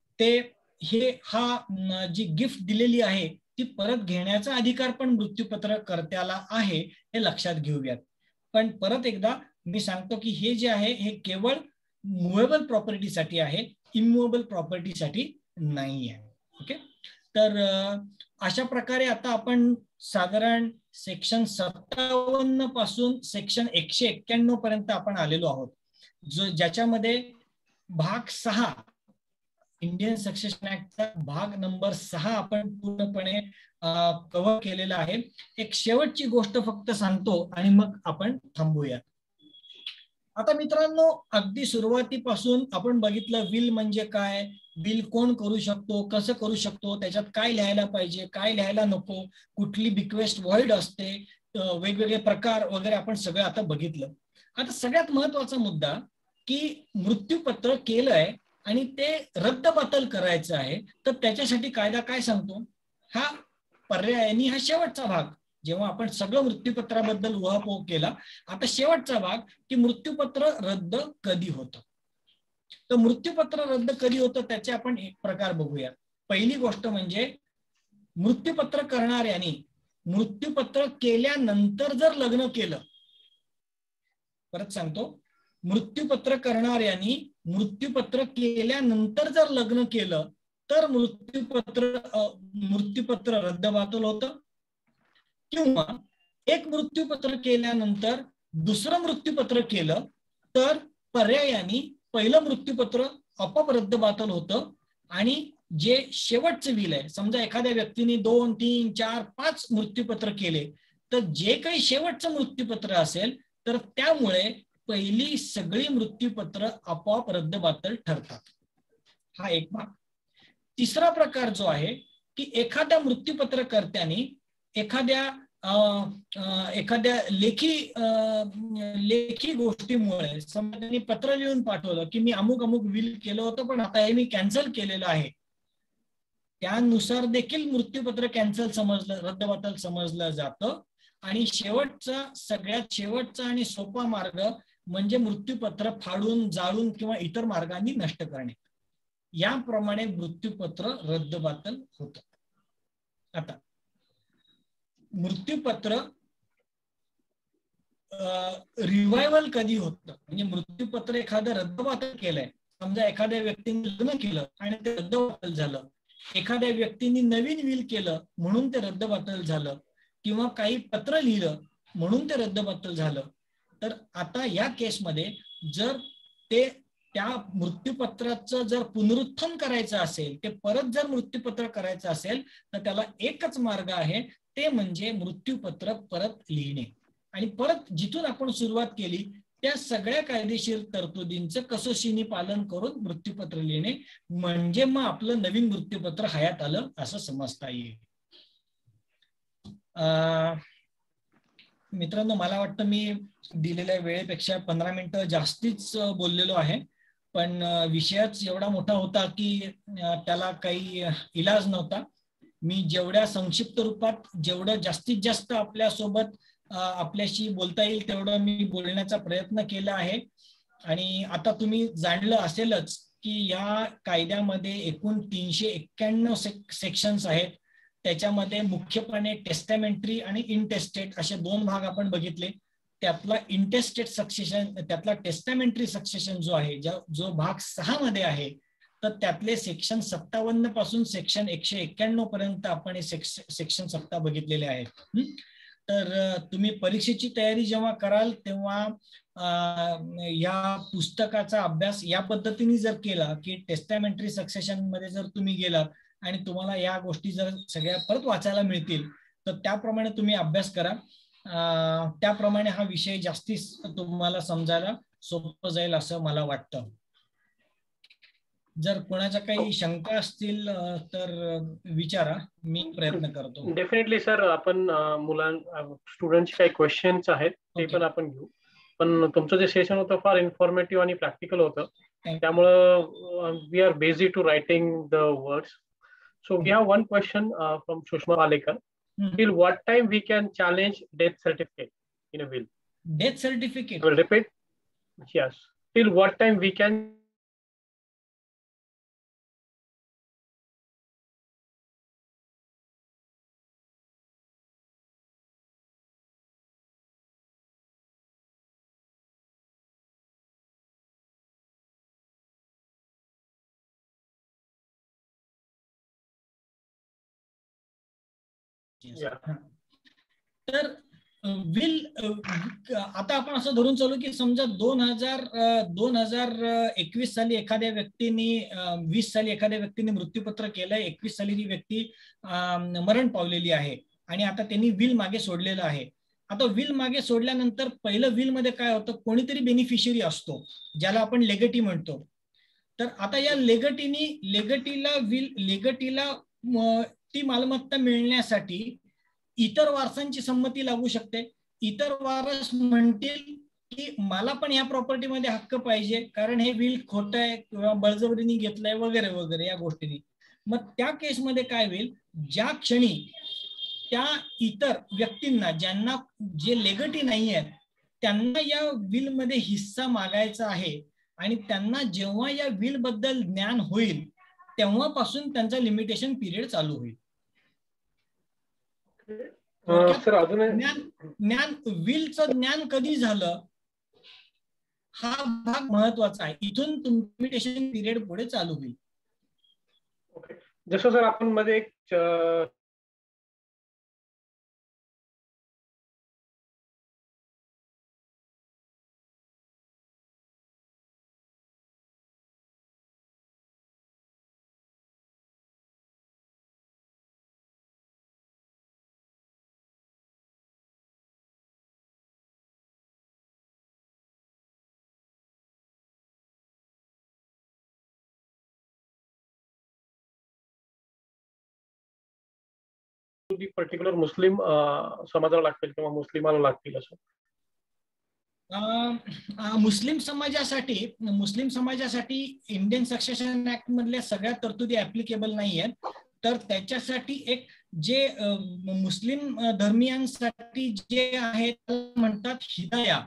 हा जी गिफ्ट दिलेली आहे ती परत घेण्याचा अधिकार पण मृत्यूपत्रकर्त्याला आहे, हे लक्षात घेऊयात. पण परत एकदा मी सांगतो की हे जे आहे हे केवळ मुवेबल प्रॉपर्टीसाठी आहे, इमूवेबल प्रॉपर्टीसाठी नाही आहे. ओके, तर अशा प्रकारे आता आपण साधारण सेक्शन 57 पासून सेक्शन 191 पर्यंत आपण आलेलो आहोत, ज्याच्यामध्ये भाग 6 इंडियन सक्सेशन ऍक्टचा भाग नंबर 6 आपण पूर्णपणे कव्हर केलेला आहे. एक शेवटची गोष्ट फक्त सांगतो आणि मग आपण थांबूया. आता मित्रांनो, अगदी सुरुवातीपासून आपण बघितलं विल म्हणजे काय, विल कोण करू शकतो, कसं करू शकतो, त्याच्यात काय लिहायला पाहिजे, काय लिहायला नको, कुठली बिक्वेस्ट व्हॉइड असते, वेगवेगळे प्रकार वगैरे आपण सगळं आता बघितलं. आता सगळ्यात महत्वाचा मुद्दा की मृत्यूपत्र केलंय आणि ते रद्दबातल करायचं आहे, तर त्याच्यासाठी कायदा काय सांगतो, हा पर्यायाने हा शेवटचा भाग. जेव्हा आपण सगळं मृत्यूपत्राबद्दल उहापोह केला, आता शेवटचा भाग की मृत्यूपत्र रद्द कधी होतं. तर मृत्यूपत्र रद्द कधी होतं त्याचे आपण एक प्रकार बघूया. पहिली गोष्ट म्हणजे मृत्यूपत्र करणाऱ्यांनी मृत्यूपत्र केल्यानंतर जर लग्न केलं, परत सांगतो, मृत्यूपत्र करणाऱ्यांनी मृत्यूपत्र केल्यानंतर जर लग्न केलं तर मृत्यूपत्र रद्दबातल होतं. किंवा एक मृत्यूपत्र केल्यानंतर दुसरं मृत्यूपत्र केलं तर पर्यायाने पहिलं मृत्यूपत्र आपोआप रद्दबातल होतं आणि जे शेवटचं विल आहे, समजा एखाद्या व्यक्तीने 2, 3, 4, 5 मृत्यूपत्र केले तर जे काही शेवटचं मृत्यूपत्र असेल तर त्यामुळे पहिली सगळी मृत्यूपत्र आपोआप रद्दबातल ठरतात. हा एक भाग. तिसरा प्रकार जो आहे की एखाद्या मृत्यूपत्रकर्त्याने एखाद्या लेखी गोष्टीमुळे समजा त्यांनी पत्र लिहून पाठवलं की मी अमुक अमुक विल केलं होतं पण आता हे मी कॅन्सल केलेलं आहे, त्यानुसार देखील मृत्यूपत्र कॅन्सल समजलं, रद्दबातल समजलं जातं. आणि सगळ्यात शेवटचा आणि सोपा मार्ग म्हणजे मृत्यूपत्र फाडून, जाळून किंवा इतर मार्गांनी नष्ट करणे. याप्रमाणे मृत्यूपत्र रद्दबातल होतं. आता मृत्यूपत्र रिवायवल कधी होतं, म्हणजे मृत्यूपत्र एखादं रद्दबातल केलंय, समजा एखाद्या व्यक्तीने लग्न केलं आणि ते रद्दबातल झालं, एखाद्या व्यक्तीने नवीन विल केलं म्हणून ते रद्दबातल झालं, किंवा काही पत्र लिहिलं म्हणून ते रद्दबातल झालं, तर आता या केसमध्ये जर त्या मृत्यूपत्राचं जर पुनरुत्थान करायचं असेल, ते परत जर मृत्यूपत्र करायचं असेल तर त्याला एकच मार्ग आहे, ते म्हणजे मृत्यूपत्र परत लिहिणे. आणि परत जिथून आपण सुरुवात केली त्या सगळ्या कायदेशीर तरतुदींचं कसोशीने पालन करून मृत्यूपत्र लिहिणे, म्हणजे मग आपलं नवीन मृत्यूपत्र हयात आलं असं समजता येईल. मित्रांनो, मला वाटतं मी दिलेल्या वेळेपेक्षा 15 मिनिटं जास्तीच बोललेलो आहे, पण विषयच एवढा मोठा होता की त्याला काही इलाज नव्हता. मी जेवढ्या संक्षिप्त रूपात जेवढं जास्तीत जास्त आपल्याशी बोलता येईल तेवढं मी बोलण्याचा प्रयत्न केला आहे. आणि आता तुम्ही जाणलं असेलच की या कायद्यामध्ये एकूण 391 सेक्शन्स आहेत. त्याच्यामध्ये मुख्यपणे टेस्टामेंटरी आणि इनटेस्टेट असे 2 भाग आपण बघितले. त्यातला इनटेस्टेट सक्सेशन, त्यातला टेस्टामेंटरी सक्सेशन जो आहे, जो भाग 6 मध्ये आहे, तर त्यातले सेक्शन 57 पासून सेक्शन 191 पर्यंत आपण हे सेक्शन 7 बघितलेले आहेत. तर तुम्ही परीक्षेची तयारी जेव्हा कराल तेव्हा या पुस्तकाचा अभ्यास या पद्धतीने जर केला की टेस्टामेंटरी सक्सेशन मध्ये जर तुम्ही गेलात आणि तुम्हाला या गोष्टी जर सगळ्या परत वाचायला मिळतील तर त्याप्रमाणे तुम्ही अभ्यास करा. त्याप्रमाणे हा विषय जास्ती तुम्हाला समजायला सोपं जाईल असं मला वाटतं. जर कोणाच्या काही शंका असतील तर विचारा, मी प्रयत्न करतो. डेफिनेटली सर, आपण स्टुडंटचे काही क्वेश्चन्स आहेत ते पण आपण घेऊ. पण तुमचं जे सेशन होतं फार इन्फॉर्मेटिव्ह आणि प्रॅक्टिकल होतं, त्यामुळं we are busy to writing the words. So we have one question from Sushma Palekar. Till what time we can challenge death certificate in a will? Death certificate? I will repeat. Yes. Till what time we can तर will आता आपण असं धरून चालू की समजा 2021 साली एखाद्या व्यक्तीने 20 साली एखाद्या व्यक्तीने मृत्यूपत्र केलंय, 21 साली ती व्यक्ती मरण पावलेली आहे आणि आता त्यांनी विल मागे सोडलेलं आहे. आता विल मागे सोडल्यानंतर पहिलं विल मध्ये काय होतं, कोणीतरी बेनिफिशियरी असतो ज्याला आपण लेगटी म्हणतो. तर आता या लेगटीला ती मालमत्ता मिळण्यासाठी इतर वारसांची संमती लागू शकते. इतर वारस म्हणतील की मला पण या प्रॉपर्टीमध्ये हक्क पाहिजे कारण हे विल खोटं आहे किंवा बळजबरीने घेतलंय वगैरे वगैरे या गोष्टींनी. मग त्या केसमध्ये काय होईल, ज्या क्षणी त्या इतर व्यक्तींना ज्यांना जे लेगटी नाही आहेत त्यांना या विल मध्ये हिस्सा मागायचा आहे आणि त्यांना जेव्हा या विल बद्दल ज्ञान होईल तेव्हापासून त्यांचा लिमिटेशन पिरियड चालू होईल. ज्ञान विलचं ज्ञान कधी झालं हा भाग महत्वाचा आहे. इथून लिमिटेशन पिरियड पुढे चालू होईल. ओके, जसं सर आपण मध्ये एक पर्टिक्युलर मुस्लिम समाजाला लागतील किंवा मुस्लिमाला लागतील असं? मुस्लिम समाजासाठी इंडियन सक्सेशन ऍक्ट मधल्या सगळ्या तरतुदी ऍप्लिकेबल नाही आहेत. तर त्याच्यासाठी एक जे मुस्लिम धर्मियांसाठी जे आहे म्हणतात हिदाया,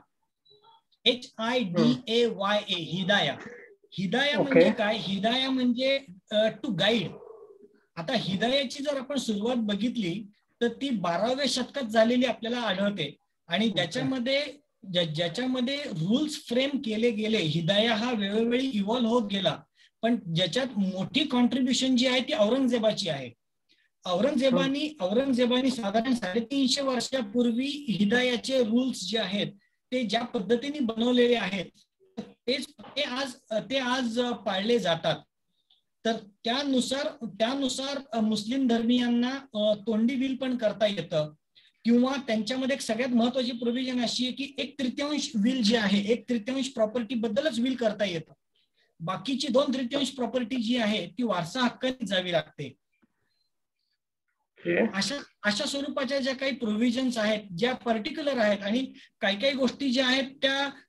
HIDAYA, हिदाया. हिदाया म्हणजे काय? हिदाया म्हणजे टू गाईड. आता हिदायाची जर आपण सुरुवात बघितली तर ती 12व्या शतकात झालेली आपल्याला आढळते आणि ज्याच्यामध्ये रूल्स फ्रेम केले गेले. हिदाया हा वेळोवेळी इव्हॉल्व्ह होत गेला, पण ज्याच्यात मोठी कॉन्ट्रीब्युशन जी आहे ती औरंगजेबाची आहे. औरंगजेबानी साधारण 350 वर्षापूर्वी हिदायाचे रूल्स जे आहेत ते ज्या पद्धतीने बनवलेले आहेत ते आज पाळले जातात. तर त्यानुसार मुस्लिम धर्मियांना तोंडी विल पण करता येतं, किंवा त्यांच्यामध्ये एक सगळ्यात महत्वाची प्रोव्हिजन अशी आहे की 1/3 विल जे आहे 1/3 प्रॉपर्टी बद्दलच विल करता येतं. बाकीची 2/3 प्रॉपर्टी जी आहे ती वारसा हक्काने जावी लागते. अशा स्वरूपाच्या ज्या काही प्रोव्हिजन्स आहेत ज्या पर्टिक्युलर आहेत आणि काही गोष्टी ज्या आहेत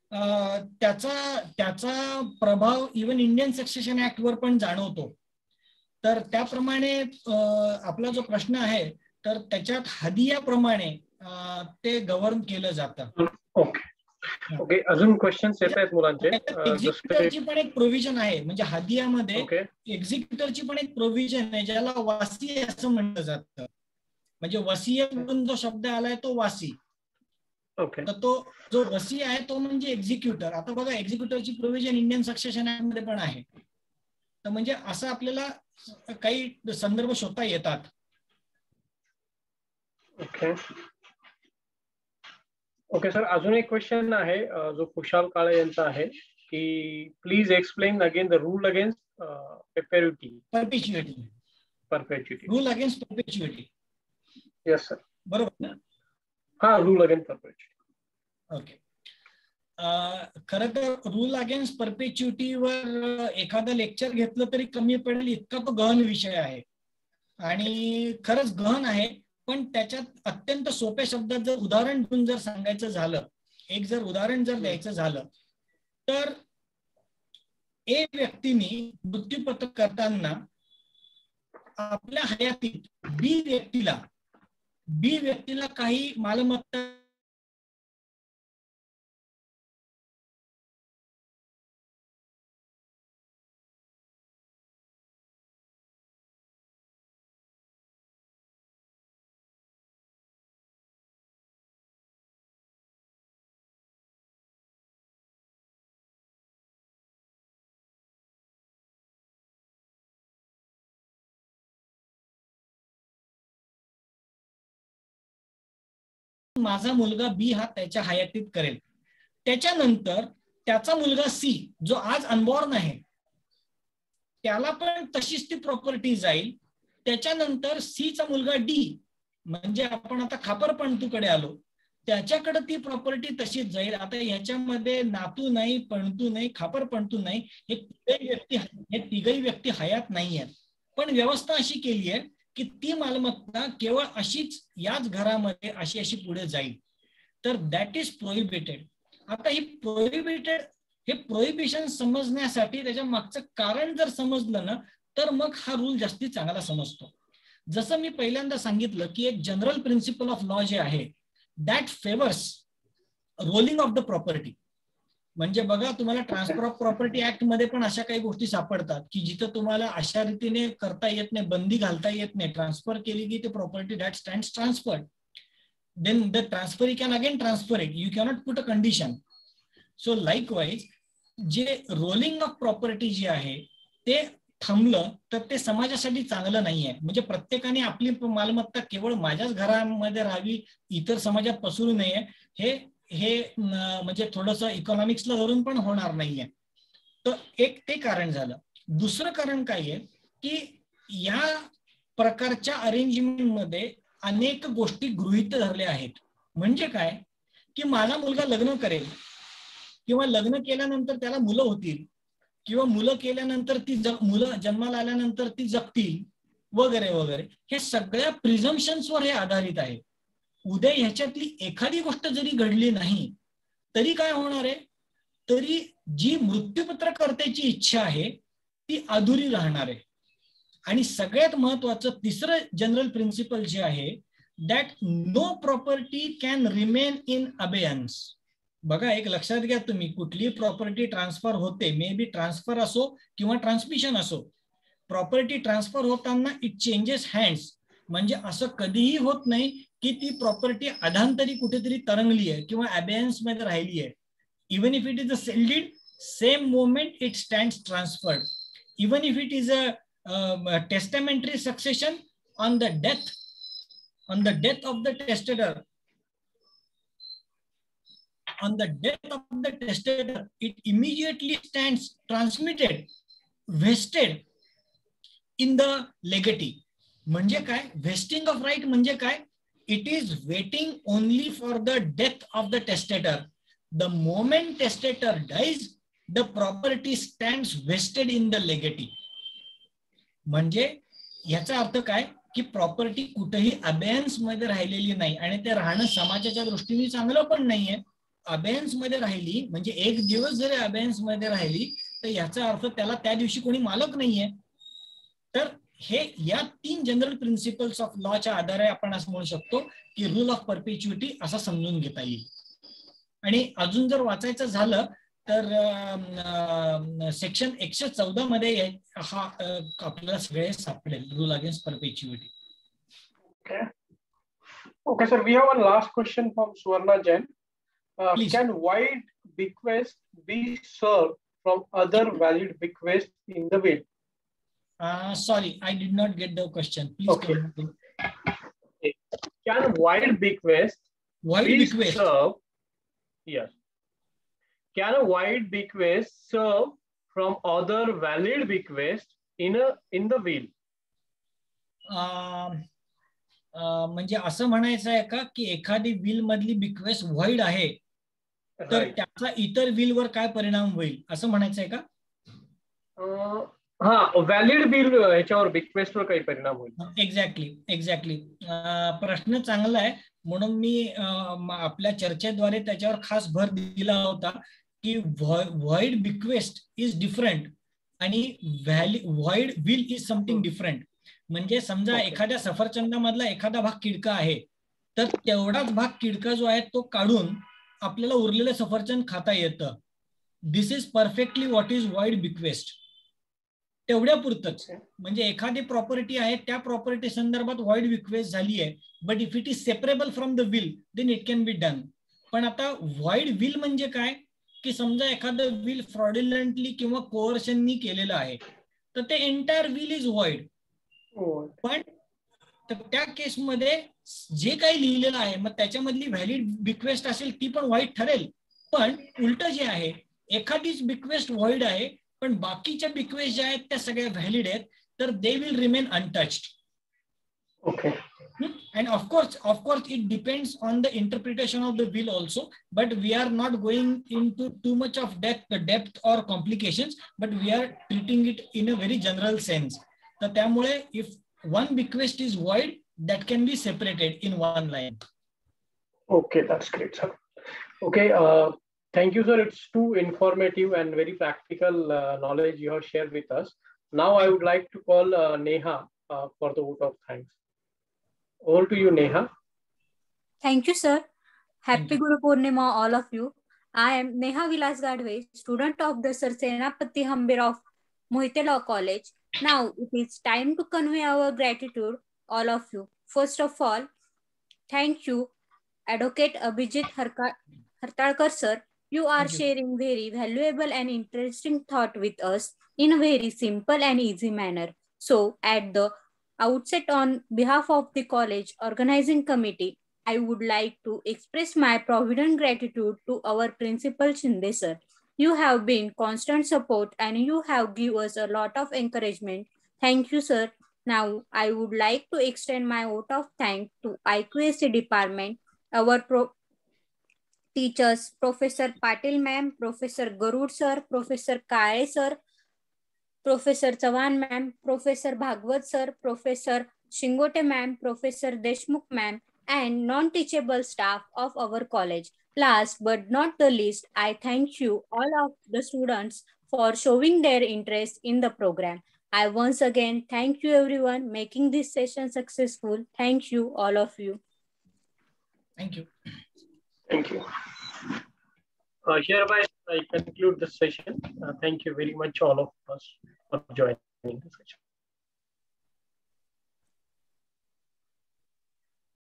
त्याचा प्रभाव इव्हन इंडियन सक्सेशन ऍक्ट वर पण जाणवतो. तर त्याप्रमाणे आपला जो प्रश्न आहे तर त्याच्यात हदियाप्रमाणे ते गव्हर्न केलं जातं. ओके, अजून क्वेश्चन्स येत आहेत मुलांचे. एक्झिक्युटरची पण एक प्रोव्हिजन आहे, म्हणजे हदियामध्ये एक्झिक्युटरची पण एक प्रोव्हिजन आहे ज्याला वासी असं म्हटलं जातं. म्हणजे वसियतून जो शब्द आलाय तो वासी. तर तो जो वसी आहे तो म्हणजे एक्झिक्युटर. आता बघा एक्झिक्युटरची प्रोव्हिजन इंडियन सक्सेशन ऍक्ट मध्ये पण आहे. तर म्हणजे असं आपल्याला काही संदर्भ शोधता येतात. ओके सर, अजून एक क्वेश्चन आहे जो खुशाल काळे यांचा आहे की please explain again the rule against perpetuity. Rule against perpetuity. Yes sir, बरोबर ना? हा, रूल अगेन्स्ट परपेच्युइटी. ओके. खरं तर रूल अगेन्स्ट परपेच्युइटीवर एखादं लेक्चर घेतलं तरी कमी पडेल इतका तो गहन विषय आहे आणि खरंच गहन आहे. पण त्याच्यात अत्यंत सोप्या शब्दात जर उदाहरण देऊन जर सांगायचं झालं, उदाहरण जर द्यायचं झालं तर ए व्यक्तीने मृत्यूपत्र करताना आपल्या हयातीत बी व्यक्तीला काही मालमत्ता माझा मुलगा बी हा त्याच्या हयातीत करेल. त्याच्यानंतर त्याचा मुलगा सी जो आज अनबॉर्न आहे त्याला पण तशीच ती प्रॉपर्टी जाईल. त्याच्यानंतर सीचा मुलगा डी म्हणजे आपण आता खापरपणतूकडे आलो, त्याच्याकडे ती प्रॉपर्टी तशीच जाईल. आता ह्याच्यामध्ये नातू नाही, पणतू नाही, खापरपणतू नाही, हे तिघही व्यक्ती हयात नाही आहेत. पण व्यवस्था अशी केली आहे की ती मालमत्ता केवळ अशीच याच घरामध्ये अशी पुढे जाईल. तर दॅट इज प्रोहिबिटेड. आता ही प्रोहिबिशन समजण्यासाठी त्याच्या मागचं कारण जर समजलं ना तर मग हा रूल जास्ती चांगला समजतो. जसं मी पहिल्यांदा सांगितलं की एक जनरल प्रिन्सिपल ऑफ लॉ जे आहे that favours rolling of the property. म्हणजे बघा, तुम्हाला ट्रान्सफर ऑफ प्रॉपर्टी ऍक्ट मध्ये पण अशा काही गोष्टी सापडतात की जिथं तुम्हाला अशा रीतीने करता येत नाही, बंदी घालता येत नाही. ट्रान्सफर केली की ते property that stands transferred, then the transferee can again transfer it. You cannot put a condition. So likewise, जे रोलिंग ऑफ प्रॉपर्टी जे आहे ते थांबलं तर ते समाजासाठी चांगलं नाहीये. म्हणजे प्रत्येकाने आपली मालमत्ता केवळ माझ्याच घरामध्ये राहावी, इतर समाजात पसरू नये, हे म्हणजे थोडंसं इकॉनॉमिक्सला धरून पण होणार नाहीये. तर एक ते कारण झालं. दुसरं कारण काय आहे की या प्रकारच्या अरेंजमेंटमध्ये अनेक गोष्टी गृहीत धरल्या आहेत. म्हणजे काय की माझा मुलगा लग्न करेल किंवा लग्न केल्यानंतर त्याला मुलं होतील किंवा मुलं केल्यानंतर मुलं जन्माला आल्यानंतर ती जगतील वगैरे वगैरे, हे सगळ्या प्रिझम्पशन्सवर हे आधारित आहे. उद्या ह्याच्यातली एखादी गोष्ट जरी घडली नाही तरी काय होणार आहे, तरी जी मृत्यूपत्रकर्त्याची इच्छा आहे ती अधुरी राहणार आहे. आणि सगळ्यात महत्वाचं तिसरं जनरल प्रिन्सिपल जे आहे, that no property can remain in abeyance. बघा, एक लक्षात घ्या तुम्ही, कुठली प्रॉपर्टी ट्रान्सफर होते, मे बी ट्रान्सफर असो किंवा ट्रान्समिशन असो, प्रॉपर्टी ट्रान्सफर होताना इट चेंजेस हँड्स. म्हणजे असं कधीही होत नाही की ती प्रॉपर्टी अधांतरी कुठेतरी तरंगली आहे किंवा अबेयन्स मध्ये राहिली आहे. Even if it is a sale deed, same moment it stands transferred. Even if it is a testamentary succession, on the death of the testator, it immediately stands transmitted, vested in the legatee. म्हणजे काय, vesting of right म्हणजे काय, it is waiting only for the death of the testator. The moment testator dies, the property stands vested in the legatee. म्हणजे याचा अर्थ काय की property कुठेही अबेयन्स मध्ये राहिलेली नाही आणि ते राहणं समाजाच्या दृष्टीने चांगलं पण नाहीये. अबेयन्स मध्ये राहिली म्हणजे एक दिवस जरी अबेयन्स मध्ये राहिली तर याचा अर्थ त्याला त्या दिवशी कोणी मालक नाहीये. तर हे या 3 जनरल प्रिन्सिपल्स ऑफ लॉच्या आधारे आपण असं म्हणू शकतो की रूल ऑफ परपेच्युइटी असा समजून घेता येईल. आणि अजून जर वाचायचं झालं तर सेक्शन 114 मध्ये हा आपल्याला सगळे सापडेल, rule against perpetuity. Okay, sir. We have one last question from Swarna Jain. Can void bequest be served from other valid bequest in the will? Sorry, I did not get the question. Please. Okay. Can void bequest serve? Yes. Can a void bequest serve from other valid bequest in the will? म्हणजे असं म्हणायचं आहे का की एखादी will मधली bequest void आहे तर त्याचा इतर विल वर काय परिणाम होईल असं म्हणायचं आहे का? हा, व्हॅलिड बिल याच्यावर बिक्वेस्ट वर काही परिणाम होईल. एक्झॅक्टली. प्रश्न चांगला आहे, म्हणून मी आपल्या चर्चेद्वारे त्याच्यावर खास भर दिला होता की व्हॉइड बिक्वेस्ट इज डिफरंट आणि void will is something different. म्हणजे समजा एखाद्या सफरचंदामधला एखादा भाग किडका आहे तर तेवढाच भाग किडका जो आहे तो काढून आपल्याला उरलेलं सफरचंद खाता येतं. This is perfectly what is void bequest. तेवढ्या पुरतच. म्हणजे एखादी प्रॉपर्टी आहे त्या प्रॉपर्टी संदर्भात व्हॉइड बिक्वेस्ट झाली आहे, but if it is separable from the will then it can be done. पण आता व्हॉइड विल म्हणजे काय की समजा एखादं विल फ्रॉड्युलंटली किंवा कोअर्शननी केलेलं आहे तर ते एंटायर विल इज व्हॉइड. पण त्या केसमध्ये जे काही लिहिलेलं आहे मग त्याच्यामधली व्हॅलिड बिक्वेस्ट असेल ती पण व्हॉइड ठरेल. पण उलट जे आहे, एखादीच बिक्वेस्ट व्हॉइड आहे पण बाकीच्या बिक्वेस्ट ज्या आहेत त्या सगळ्या व्हॅलिड आहेत तर they will remain untouched. Okay. And of course it depends on the interpretation of the will also, but we are not going into too much of depth or complications, but we are treating it in a very general sense. तर त्यामुळे if one bequest is void, that can be separated in one line. Okay, that's great, sir. Okay, thank you, sir. It's too informative and very practical knowledge you have shared with us. Now I would like to call Neha for the vote of thanks. Over to you, Neha. Thank you, sir. Happy Guru Purnima, all of you. I am Neha Vilas Gadve, student of the Sir Senapati Hambir of Mohite Law College. Now it is time to convey our gratitude, all of you. First of all, thank you, Advocate Abhijit Hartalkar sir. You are sharing very valuable and interesting thought with us in a very simple and easy manner. So at the outset, on behalf of the college organizing committee, I would like to express my provident gratitude to our principal Shinde sir. You have been constant support and you have given us a lot of encouragement. Thank you, sir. Now, I would like to extend my vote of thanks to IQAC department, our teachers, Professor Patil ma'am, Professor Garud sir, Professor Kale sir, Professor Chavan ma'am, Professor Bhagwat sir, Professor Shingote ma'am, Professor Deshmukh ma'am, and non-teachable staff of our college. Last but not the least, I thank you all of the students for showing their interest in the program. I once again thank you everyone making this session successful. Thank you all of you. Thank you. Thank you. Hereby I conclude this session. Thank you very much all of us for joining the session.